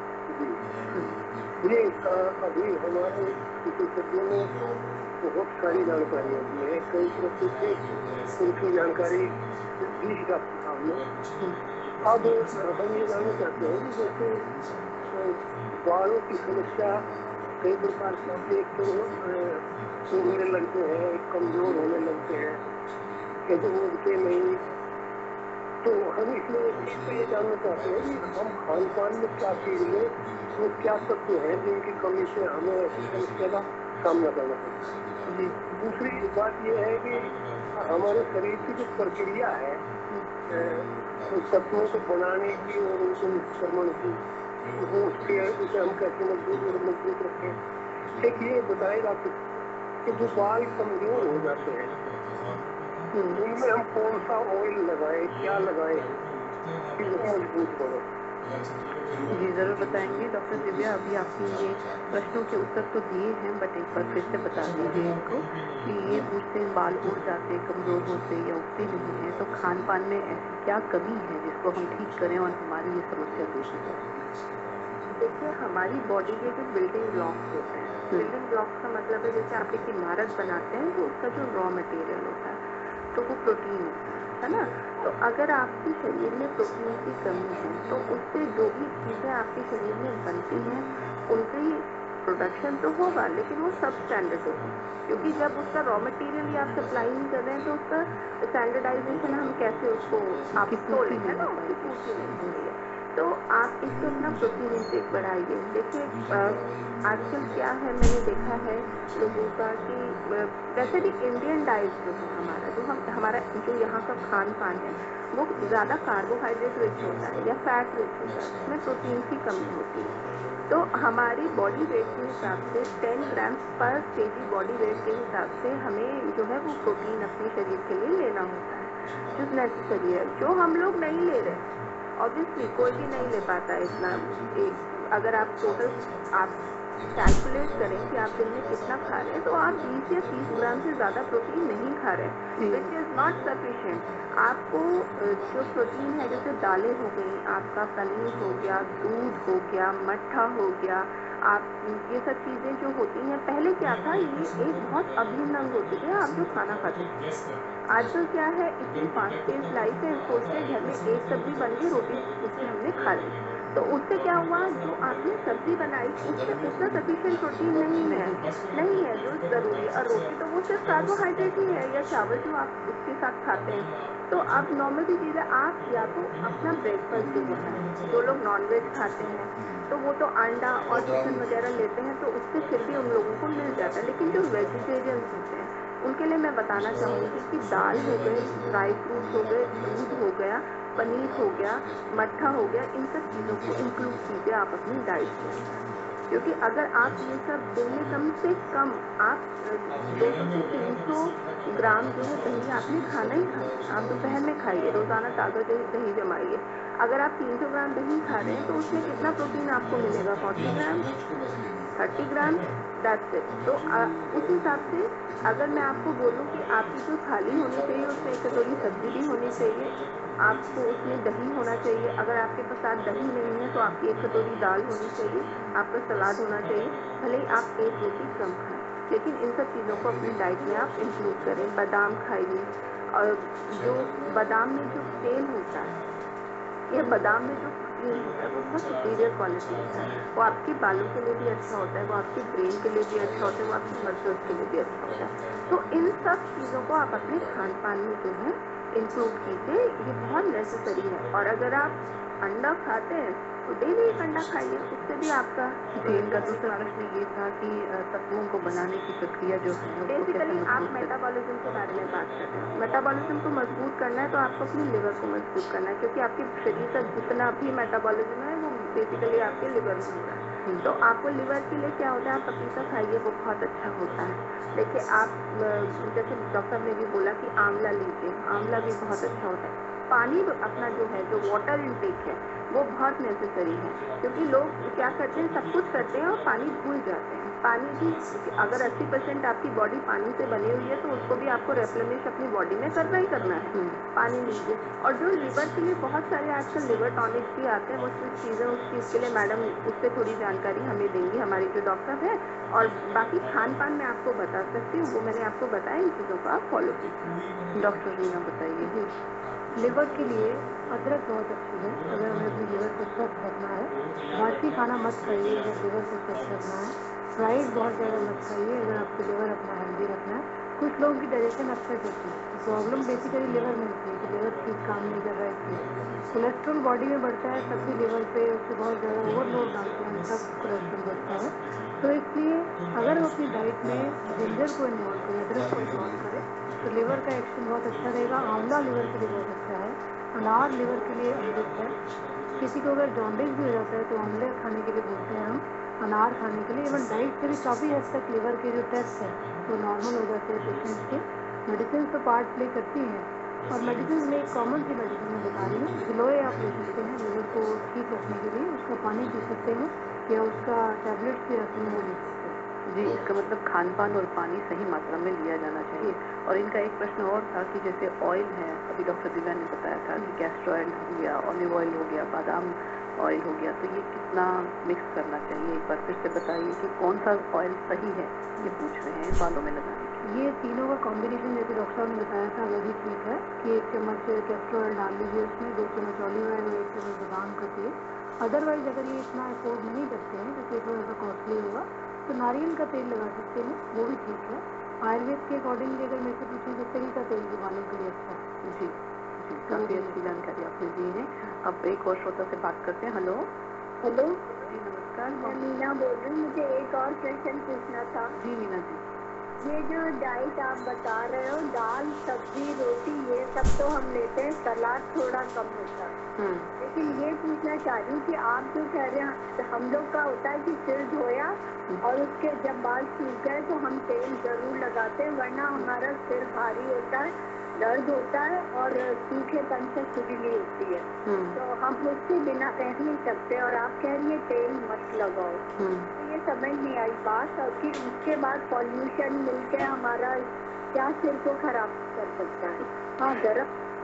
जी अभी हमारे विशेषज्ञों ने बहुत सारी जानकारियाँ दी है, कई तरह से उनकी जानकारी दी डॉक्टर साहब ने। अब हम ये जानना चाहते हैं कि जैसे बालों की समस्या कई प्रकार से हम एक तो सूखने लगते हैं, कमजोर होने लगते हैं, एक उगते नहीं। तो हम इसमें तो ये जानना चाहते हैं कि हम खान पान में क्या चीज में वो क्या तत्व है जिनकी कमी से हमें ऐसी समस्या का सामना करना पड़ता है। जी दूसरी बात यह है कि हमारे शरीर की जो प्रक्रिया है तत्वों को बनाने की और उनको निष्क्रमण की, वो उसके उसे हम कैसे मजबूत और मजबूत रखें। एक ये बताएं डॉक्टर कि जो बाल कमजोर हो जाते हैं उनमें हम कौन सा ऑयल लगाएं, क्या लगाएं कि वो मजबूत हो? जी जरूर बताएंगे डॉक्टर दिव्या। अभी आपने ये प्रश्नों के उत्तर तो दिए हैं, बट एक बार फिर से बता दीजिए इनको कि ये पूछते हैं बाल उड़ जाते, कमजोर होते या उगते नहीं है, तो खान पान में ऐसी क्या कमी है जिसको हम ठीक करें और हमारी ये समस्या दूर हो जाए? देखिए, हमारी बॉडी के जो बिल्डिंग ब्लॉक्स होते हैं, बिल्डिंग ब्लॉक्स का मतलब है जैसे आप एक इमारत बनाते हैं तो उसका जो रॉ मटेरियल होता है तो वो प्रोटीन होता है, है ना। तो अगर आपके शरीर में प्रोटीन की कमी है तो उससे जो भी चीज़ें आपके शरीर में बनती हैं उनकी प्रोडक्शन तो होगा, लेकिन वो सब स्टैंडर्ड होगा, क्योंकि जब उसका रॉ मटेरियल ही आप सप्लाई नहीं कर रहे हैं तो उसका स्टैंडर्डाइजेशन हम कैसे उसको आप तोड़े, है ना, उसकी पूर्ति नहीं हो रही है। तो आप इससे अपना प्रोटीन इंटेक बढ़ाइए। देखिए आजकल क्या है, मैंने देखा है लोगों का कि वैसे भी इंडियन डाइट जो है हमारा जो हम हमारा जो यहाँ का खान पान है वो ज़्यादा कार्बोहाइड्रेट रिच होता है या फैट रिच होता है, उसमें प्रोटीन की कमी होती है। तो हमारी बॉडी वेट के हिसाब से टेन ग्राम पर केजी बॉडी वेट के हिसाब से हमें जो है वो प्रोटीन अपने शरीर के लिए लेना होता है जो नेसेसरी है, जो हम लोग नहीं ले रहे। ऑब्वियसली कोई भी नहीं ले पाता है इतना। एक अगर आप टोटल आप कैलकुलेट करें कि आप दिन में कितना खा रहे हैं तो आप बीस या तीस ग्राम से ज़्यादा प्रोटीन नहीं खा रहे हैं, विच इज़ नॉट सफिशिएंट। आपको जो प्रोटीन है जैसे दालें हो गई, आपका पनीर हो गया, दूध हो गया, मट्ठा हो गया, आप ये सब चीज़ें जो होती हैं, पहले क्या था ये एक बहुत अभिन्न अंग होते थे आप जो खाना खाते थे। आजकल क्या है, इतनी फास्ट पेस लाइफ है, सोचते घर में एक सब्जी बन गई, रोटी उससे हमने खा ली, तो उससे क्या हुआ, जो आपने सब्जी बनाई उससे उतना सफिशिएंट प्रोटीन नहीं है नहीं है जो जरूरी है। और रोटी तो वो सिर्फ कार्बोहाइड्रेट ही है या चावल जो आप उसके साथ खाते हैं। तो अब नॉर्मल सी चीज़ है, आप या तो अपना ब्रेकफास्ट जो होता है, जो लोग नॉनवेज खाते हैं तो वो तो अंडा और चिकन वगैरह लेते हैं तो उससे फिर भी उन लोगों को मिल जाता है, लेकिन जो वेजिटेरियंस होते हैं उनके लिए मैं बताना चाहूँगी कि दाल हो गए, ड्राई फ्रूट्स हो गए, दूध हो गया, पनीर हो गया, मट्ठा हो गया, इन सब चीज़ों को इंक्लूड कीजिए आप अपनी डाइट के अंदर। क्योंकि अगर आप ये सब दिन में कम से कम आप दो सौ से तीन सौ ग्राम जो है दही आपने खाना ही खाना, आप दोपहर में खाइए, रोजाना ताज़ा दही दही जमाइए। अगर आप तीन सौ ग्राम दही खा रहे हैं तो उसमें कितना प्रोटीन आपको मिलेगा, forty gram, thirty gram, that's it. तो आ, उस हिसाब से अगर मैं आपको बोलूँ कि आपकी जो थाली होनी चाहिए उसमें एक कटोरी सब्जी भी होनी चाहिए, आपको उसमें दही होना चाहिए, अगर आपके पास साथ दही नहीं है तो आपकी एक कटोरी दाल होनी चाहिए, आपका सलाद होना चाहिए, भले ही आप एक रोटी कम खाएं, लेकिन इन सब चीज़ों को अपनी डाइट में आप इंक्लूड करें। बादाम खाइए, और जो बादाम में जो तेल होता है या बादाम में जो प्रोटीन होता है वो बहुत सुपीरियर क्वालिटी होता है, वो आपके बालों के लिए भी अच्छा होता है, वो आपके ब्रेन के लिए भी अच्छा होता है, वो आपके मसल्स के लिए भी अच्छा होता है। तो इन सब चीज़ों को आप अपने खान पान में जो है इंक्लूड कीजिए, ये बहुत नेसेसरी है। और अगर आप अंडा खाते हैं तो डेली एक अंडा खाइए, उससे भी आपका ब्रेन का दूसरा प्रश्न ये था कि तत्वों को बनाने की प्रक्रिया जो है बेसिकली आप मेटाबॉलिज्म के बारे में बात कर रहे हैं। मेटाबॉलिज्म को मजबूत करना है तो आपको अपनी लिवर को मजबूत करना है, क्योंकि आपके शरीर का जितना भी मेटाबॉलिज्म है वो बेसिकली आपके लिवर में हो रहा है। तो आपको लिवर के लिए क्या होता है, आप पपीता खाइए, वो बहुत अच्छा होता है। देखिए आप जैसे डॉक्टर ने भी बोला कि आंवला लीजिए, आंवला भी बहुत अच्छा होता है। पानी अपना जो है जो वाटर इनटेक है वो बहुत नेसेसरी है, क्योंकि लोग क्या करते हैं, सब कुछ करते हैं और पानी भूल जाते हैं। पानी भी अगर अस्सी परसेंट आपकी बॉडी पानी से बनी हुई है तो उसको भी आपको रेप्लेनिश अपनी बॉडी में करना ही करना है, पानी लीजिए। और जो लिवर के लिए बहुत सारे आजकल लिवर टॉनिक्स भी आते हैं, वो कुछ चीज़ें उस चीज़ के लिए मैडम उससे थोड़ी जानकारी हमें देंगी हमारी जो डॉक्टर है, और बाकी खान पान में आपको बता सकती हूँ, वो मैंने आपको बताया, इन चीज़ों को आप फॉलो कीजिए। डॉक्टर रीना बताइए जी। लिवर के लिए अदरक बहुत अच्छी है, अगर हमें अपनी लिवर को स्वस्थ रखना है। बासी खाना मत खाइए अगर लिवर को स्वस्थ रखना है। फ्राइड बहुत ज़्यादा मत खाइए अगर आपको लिवर अपना हेल्दी रखना है। कुछ लोगों की डाइजेशन अपसेट होती है, प्रॉब्लम बेसिकली लिवर में होती है कि लिवर ठीक काम नहीं कर रहा है, इसलिए कोलेस्ट्रॉल बॉडी में बढ़ता है, तब भी लिवर पे उससे बहुत ज़्यादा ओवरलोड डालते हैं, तब कोलेस्ट्रॉल बढ़ता है। तो इसलिए अगर हम अपनी डाइट में जिंजर को इन्वॉल्व करें, अदरक को इन्वॉल्व करें तो लिवर का एक्शन बहुत अच्छा रहेगा। आंवला लिवर के लिए बहुत अच्छा है, अनार लिवर के लिए अमृत है, किसी को अगर जॉन्डिस भी हो जाता है तो ऑमलेट खाने के लिए बोलते हैं हम, अनार खाने के लिए। इवन डाइट से भी काफ़ी हद तक लिवर के जो टेस्ट है वो नॉर्मल हो जाते हैं पेशेंट्स के। मेडिसिन तो पार्ट प्ले करती हैं, और मेडिसिन में एक कॉमन सी मेडिसिन मैं बता रही हूँ, गिलोय आप ले सकते हैं लिवर को ठीक रखने के लिए, उसका पानी पी सकते हैं या उसका टैबलेट्स भी रखते हैं वो ले सकते हैं। जी, इसका मतलब खान पान और पानी सही मात्रा में लिया जाना चाहिए। और इनका एक प्रश्न और था कि जैसे ऑयल है, अभी डॉक्टर दिव्या ने बताया था कि कैस्टर ऑयल हो गया, ऑलिव ऑयल हो गया, बादाम ऑयल हो गया, तो ये कितना मिक्स करना चाहिए, एक बार फिर से बताइए कि कौन सा ऑयल सही है, ये पूछ रहे हैं बालों में लगाने के। ये तीनों का कॉम्बिनेशन जैसे डॉक्टर साहब ने बताया था वो भी ठीक है कि एक चम्मच कैस्टर ऑयल डाल लीजिए उसमें, दो चम्मच ऑलिव ऑयल और एक चम्मच बादाम का तेल। अदरवाइज अगर ये इतना अफोर्ड नहीं करते हैं क्योंकि थोड़ा सा कॉस्टली होगा तो नारियल का तेल लगा सकते हैं, वो भी ठीक है। आयुर्वेद के अकॉर्डिंगली अगर मेरे से पूछें तो तिल का तेल भी बालों के लिए अच्छा है। जी जी, काफ़ी अच्छी जानकारी आपने दी है। अब एक और श्रोता से बात करते हैं। हेलो हेलो जी नमस्कार, मैं मीना बोल रही हूँ। मुझे एक और क्वेश्चन पूछना था। जी मीना जी, ये जो डाइट आप बता रहे हो, दाल सब्जी रोटी ये सब तो हम लेते हैं, सलाद थोड़ा कम होता है, लेकिन ये पूछना चाह रही हूँ कि आप जो कह रहे हैं हम लोग का होता है कि सिर धोया और उसके जब बाल सूख गए तो हम तेल जरूर लगाते हैं, वरना हमारा सिर भारी होता है, दर्द होता है और सूखेपन से खुजली होती है, तो हम उसके बिना रह नहीं सकते। और आप कह रही है तेल मत लगाओ, तो ये समझ नहीं आई बात। और फिर उसके बाद पॉल्यूशन मिलके हमारा क्या सिर को खराब कर सकता है? हाँ जरा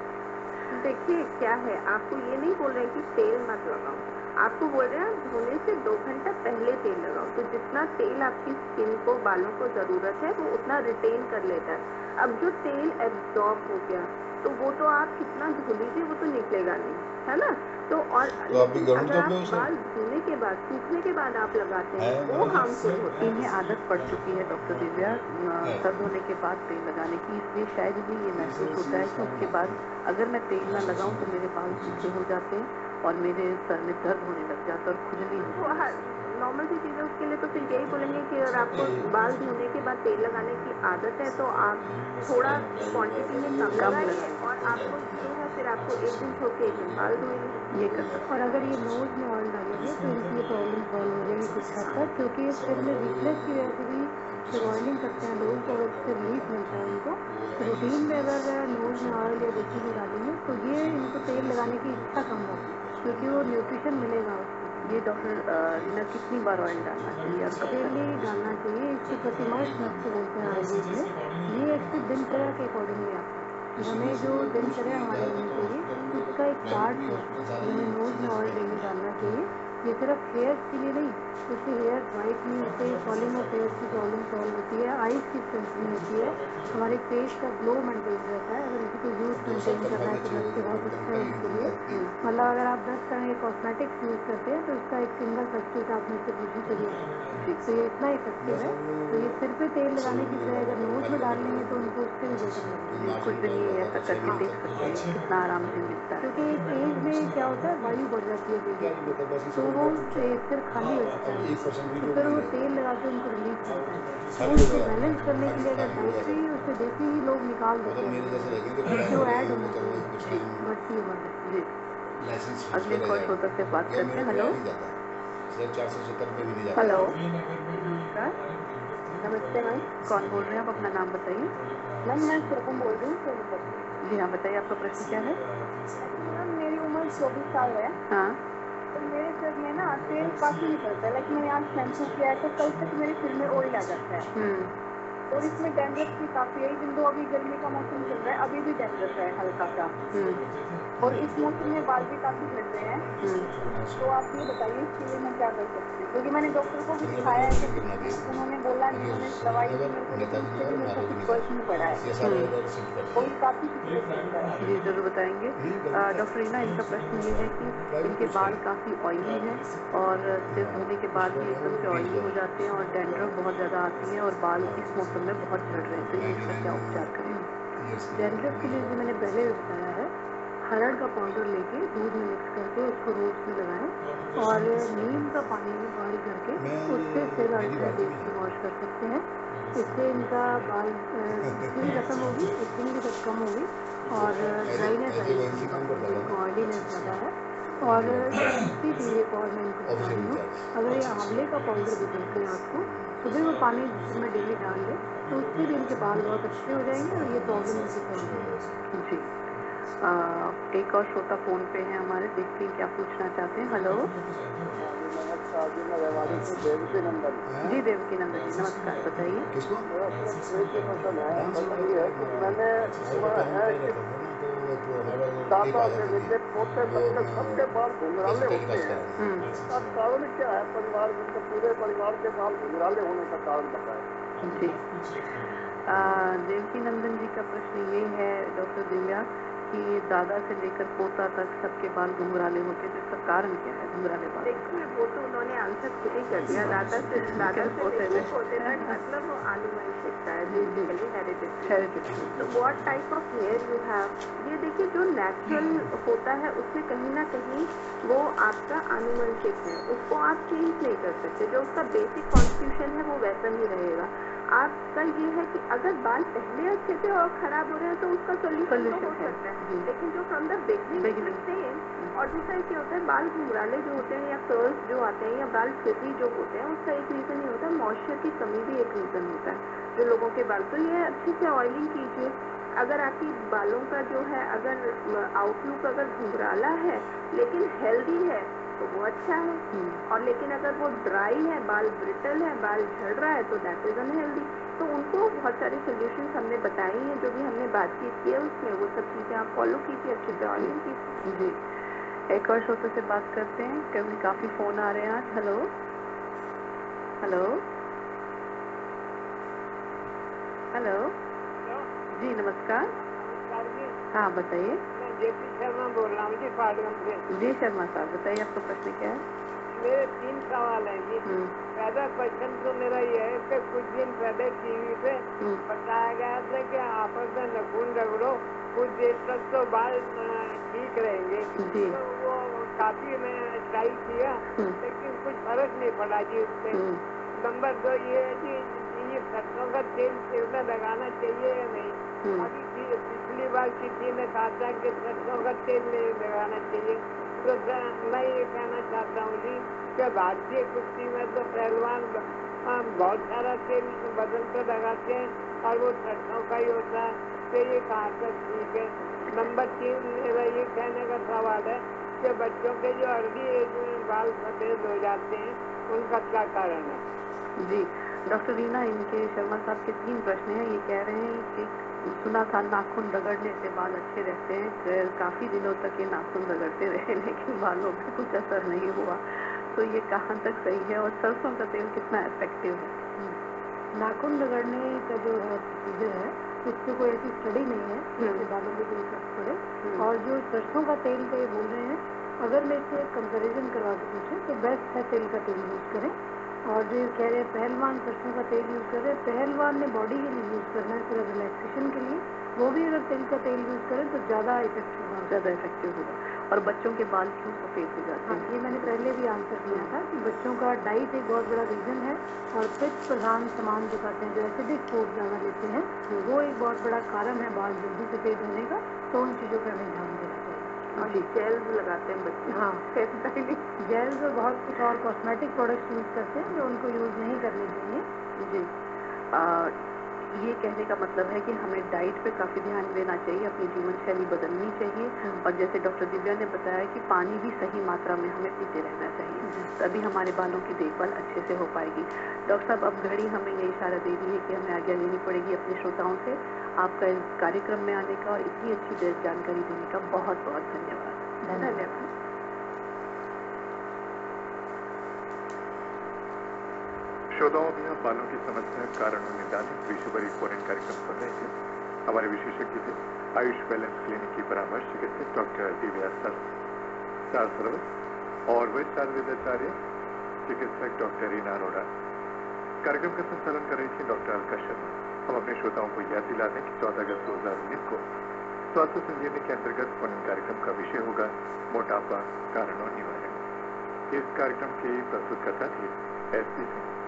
देखिए क्या है, आपको ये नहीं बोल रहे कि तेल मत लगाओ, आपको बोल रहे हैं धोने से दो घंटा पहले तेल लगाओ, तो जितना तेल आपकी स्किन को बालों को जरूरत है वो उतना रिटेन कर लेता है। अब जो तेल एब्जॉर्ब हो गया तो वो तो आप कितना धो लीजिए वो तो निकलेगा नहीं, है ना। तो और तो आप भी गर्म अगर कर आप लो उसे। बाल धोने के बाद सूखने के बाद आप लगाते हैं वो हार्मफुल होता है। इन्हें आदत पड़ चुकी है डॉक्टर दिव्या सर धोने के बाद तेल लगाने की, इसलिए शायद इन्हें ये महसूस होता है कि उसके बाद अगर मैं तेल ना लगाऊं तो मेरे बाल सूखे हो जाते हैं और मेरे सर में दर्द होने लग जाता है और खुजली तो नॉर्मल सी चीज़ है उसके लिए, तो फिर यही बोलेंगे कि अगर आपको बाल धोने के बाद तेल लगाने की आदत है तो आप थोड़ा क्वांटिटी में कम लगाइए और आपको जो है फिर आपको एक दिन छोड़ के एक दिन बाल धोइए, ये कर सकते। और अगर ये नोज में ऑयल डालेंगे तो इनकी ये प्रॉब्लम सॉल्व हो जाएगी कुछ हद तक, क्योंकि सिर में वीकनेस की वजह से भी जब ऑयलिंग करते हैं लोग तो उससे रिलीफ मिलता है उनको। तो रूटीन में अगर नोज में ऑयल या देसी घी डालेंगे तो ये इनको तेल लगाने की इच्छा कम होगी क्योंकि वो न्यूट्रिशन मिलेगा उसको। ये डॉक्टर रीना कितनी बार ऑयल डालना चाहिए और कब डेली डालना चाहिए, इसको प्रतिमास नष्ट बोलते हैं आयुर्वेद में। ये एक दिनचर्या के अकॉर्डिंगली आता है कि हमें जो दिनचर्या हमारी होनी चाहिए उसका एक चार्ट है कि हमें नोज में ऑयल डेली डालना चाहिए। ये सिर्फ हेयर्स के लिए नहीं, उससे हेयर्स वाइट नहीं होते, फॉलिंग ऑफ हेयर्स की प्रॉब्लम सॉल्व होती है, आइज की स्ट्रेंथनिंग होती है, हमारे फेस का ग्लो मेंटेन रहता है। अगर किसी को यूथ मेंटेन करना है तो दस से बहुत अच्छा है उसके लिए। मतलब अगर आप दस तरह के कॉस्मेटिक्स यूज करते हैं तो इसका एक सिंगल सब्स्टिट्यूट आप में से पूछी करिए, तो ये इतना इफेक्टिव है। तो ये सिर पे तेल लगाने की बजाय अगर नोज में डाल लेंगे तो उनको उससे भी बेटर लगेगा। कुछ दिन ये ऐसा करके देख सकते हैं कितना आराम से मिलता है, क्योंकि इस एज में क्या होता है वायु बढ़ जाती है बेबी, तो वो सिर खाली हो जाता है, तो फिर वो तेल लगा के उनको रिलीफ मिलता है। तो उसको बैलेंस करने के लिए अगर डाइटरी उससे देसी ही लोग निकाल देते हैं जो ऐड होना चाहिए बढ़ती हुआ जी। अगले कॉल श्रोता से बात करते हैं। हेलो हेलो नमस्कार, नमस्ते मैम। कौन बोल रहे हैं आप? अपना नाम बताइए। मैम मैं सोनम बोल रही हूँ सोनम। जी हाँ बताइए, आपका प्रश्न क्या है? मैम मेरी उम्र चौबीस साल है। हाँ तो मेरे सिर में ना तेल काफी निकलता है, लाइक मैंने आज शैम्पू किया है तो कल तक मेरे सिर में ऑयल आ जाता है और इसमें डैंड्रफ भी काफी है। जिन दो अभी गर्मी का मौसम चल रहा है अभी भी डैंड्रफ है हल्का सा, और इस मौसम में बाल भी काफी झड़ रहे हैं। तो आप ये बताइए इसके लिए मैं क्या कर सकती हूँ, क्योंकि मैंने डॉक्टर को भी दिखाया है कि उन्होंने बोला नहीं, उन्होंने दवाई दी मेरे को, लेकिन उससे भी मेरे को कुछ फर्क नहीं पड़ा है और काफी जी जरूर बताएंगे। डॉक्टर रीना, इनका प्रश्न ये है कि इनके बाल काफ़ी ऑयली हैं और सिर धोने के बाद भी एकदम से ऑयली हो जाते हैं और डैंड्रफ बहुत ज़्यादा आती है और बाल इस मौसम में बहुत झड़ रहे हैं, तो ये इसका क्या उपचार करें? डैंड्रफ के लिए जो मैंने पहले भी बताया है, हरड़ का पाउडर लेके दूध में मिक्स करके उसको रोज में लगाएं और नीम का पानी में बॉइल करके उससे सिर अल्टरनेटिव से वॉश कर सकते हैं। इससे इनका बाल भी खत्म होगी, इचिंग भी कम होगी और ड्राइनेस आएगी, ऑयलीनेस ज़्यादा है। और दूसरी चीज़ एक और मैं इनको बता रही हूँ, अगर ये आंवले का पाउडर भी देते हैं आपको, सुबह में पानी में डेली डाल लें तो उससे भी इनके बाल बहुत अच्छे हो जाएंगे और ये प्रॉब्लम इनकी सॉल्व हो जाएगी। जी आ, एक और श्रोता फोन पे है हमारे, देखते हैं क्या पूछना चाहते हैं। हेलो नमस्कार जी, मैं रेवाड़ी से देवकी नंदन। जी देवकी नंदन जी नमस्कार, बताइए। मेरा सिर्फ एक ही मसला है, बस ये है कि मैंने सुना है कि दादा से लेकर पोते तक के सबके बाल घुंघराले होते हैं। इसका कारण क्या है? परिवार में पूरे परिवार के बाल घुंघराले होने का कारण बताएं। जी आ, देवकी नंदन जी का प्रश्न ये है डॉक्टर दिव्या कि दादा से लेकर पोता तक सबके बाल घुंघराले होते हैं, तो इसका कारण क्या है घुंघराले बाल? देखिए वो तो उन्होंने आंसर खुद ही कर दिया, दादा से दादा से लेकर पोते तक मतलब वो आनुवंशिक है, बेसिकली हेरिडिटरी। तो what type of hair you have, ये देखिए जो नेचुरल होता है उसमें कहीं ना कहीं वो आपका आनुवंशिक है, उसको आप चेंज नहीं कर सकते। जो उसका बेसिक कॉन्स्टिट्यूशन है वो वैसा ही रहेगा। आपका ये है कि अगर बाल पहले अच्छे थे और खराब हो रहे हैं तो उसका सोल्यूशन तो हो सकता है, लेकिन जो फ्रॉम द बिगनिंग सेम। और दूसरा क्या होता है, बाल घुंघराले जो होते हैं या कर्ल्स जो आते हैं या बाल फ्रिजी जो होते हैं, उसका एक रीजन ये होता है मॉइस्चर की कमी भी एक रीजन होता है जो लोगों के बाल। तो ये अच्छे से ऑयलिंग कीजिए। अगर आपकी बालों का जो है अगर आउटलुक अगर घुंघराला है लेकिन हेल्दी है तो वो अच्छा है, और लेकिन अगर वो ड्राई है, बाल ब्रिटल है, बाल झड़ रहा है तो दैट इज अनहेल्दी। तो उनको बहुत सारे सोल्यूशंस हमने बताई हैं, जो भी हमने बातचीत की है उसमें वो सब चीज़ें आप फॉलो कीजिए, अच्छे से ऑयलिंग कीजिए। जी एक और श्रोता से बात करते हैं, क्योंकि काफ़ी फ़ोन आ रहे हैं आज। हेलो हेलो हेलो जी नमस्कार। नमस्कार जी, हाँ बताइए। मैं जेपी शर्मा बोल रहा हूँ जी पाटगम से। जी शर्मा साहब बताइए, आपका प्रश्न क्या है? मेरे तीन सवाल हैं जी। पहला क्वेश्चन तो मेरा ये है कि कुछ दिन पहले टीवी पे बताया गया था कि आपस में नाखून रगड़ो कुछ देर तक तो बाल ठीक रहेंगे। तो वो काफी मैंने ट्राई किया लेकिन कुछ फर्क नहीं पड़ा जी उससे। नंबर दो ये है जी, ये सरसों का तेल सिर में लगाना चाहिए या नहीं? अभी पिछली बार किसी ने कहा था कि सरसों का तेल नहीं लगाना चाहिए। तो मैं ये कहना चाहता हूँ जी कि भारतीय कुश्ती में तो पहलवान बहुत सारा तेल बदल कर लगाते हैं और वो सरसों का ही होता है, तो ये कहाँ तक ठीक है? नंबर तीन मेरा ये कहने का सवाल है कि बच्चों के जो अर्ली एज में बाल सफेद हो जाते हैं उनका क्या कारण है? जी डॉक्टर रीना, इनके शर्मा साहब के तीन प्रश्न हैं। ये कह रहे हैं कि सुना था नाखून रगड़ने से बाल अच्छे रहते हैं, काफ़ी दिनों तक ये नाखून रगड़ते रहे लेकिन बालों पे कुछ असर नहीं हुआ, तो ये कहाँ तक सही है और सरसों का तेल कितना इफेक्टिव है? नाखून रगड़ने का जो है प्रोसीजर है उस पर कोई ऐसी स्टडी नहीं है जिससे बालों पे कोई इफेक्ट पड़े। और जो सरसों का तेल का ये बोल रहे हैं, अगर मैं इससे कंपेरिजन करवा के पूछें तो बेस्ट है तेल का तेल यूज़ करें। और जो कह रहे हैं पहलवान सरसों का तेल यूज़ कर रहे हैं, पहलवान ने बॉडी के लिए यूज़ करना है, सिर्फ रिलैक्सेशन के लिए, वो भी अगर तेल का तेल यूज़ करें तो ज़्यादा इफेक्ट होगा, ज़्यादा इफेक्टिव होगा। और बच्चों के बाल क्यों सफ़ेद हो जाते हैं? हाँ, ये मैंने पहले भी आंसर दिया था कि बच्चों का डाइट एक बहुत बड़ा रीज़न है, और पित्त प्रधान सामान जो खाते हैं, जो एसिडिक फूड ज़्यादा लेते हैं, वो एक बहुत बड़ा कारण है बाल जल्दी सफ़ेद होने का। तो उन चीज़ों पर हमें ध्यान देना चाहिए। और जेल्स लगाते हैं बच्चे, हाँ जेल्स और बहुत कुछ और कॉस्मेटिक प्रोडक्ट्स यूज़ करते हैं जो उनको यूज़ नहीं करने चाहिए। जी आ, ये कहने का मतलब है कि हमें डाइट पे काफ़ी ध्यान देना चाहिए, अपनी जीवन शैली बदलनी चाहिए, और जैसे डॉक्टर दिव्या ने बताया कि पानी भी सही मात्रा में हमें पीते रहना चाहिए, तभी हमारे बालों की देखभाल अच्छे से हो पाएगी। डॉक्टर साहब, अब घड़ी हमें ये इशारा दे दी है कि हमें आज्ञा लेनी पड़ेगी अपने श्रोताओं से। आपका इस कार्यक्रम में आने का और इतनी अच्छी जानकारी देने का बहुत बहुत धन्यवाद। धन्यवाद। श्रोताओं, अभी हम बालों की समस्या कारण और निदान विषय पर एक फोन कार्यक्रम सुन रहे थे। हमारे विशेषज्ञ थे आयुष बैलेंस क्लिनिक की परामर्श चिकित्सक डॉक्टर दिव्या सरस्वत और वैद्य आयुर्वेदाचार्य चिकित्सक डॉक्टर रीना अरोड़ा। कार्यक्रम का संचालन कर रही थी डॉक्टर अलका शर्मा। हम अपने श्रोताओं को याद दिला दें कि चौदह अगस्त दो हजार उन्नीस को स्वास्थ्य संजीवनी के अंतर्गत फोन कार्यक्रम का विषय होगा मोटापा, कारण और निवारण। इस कार्यक्रम के प्रस्तुतकर्ता थे एस पी सिंह।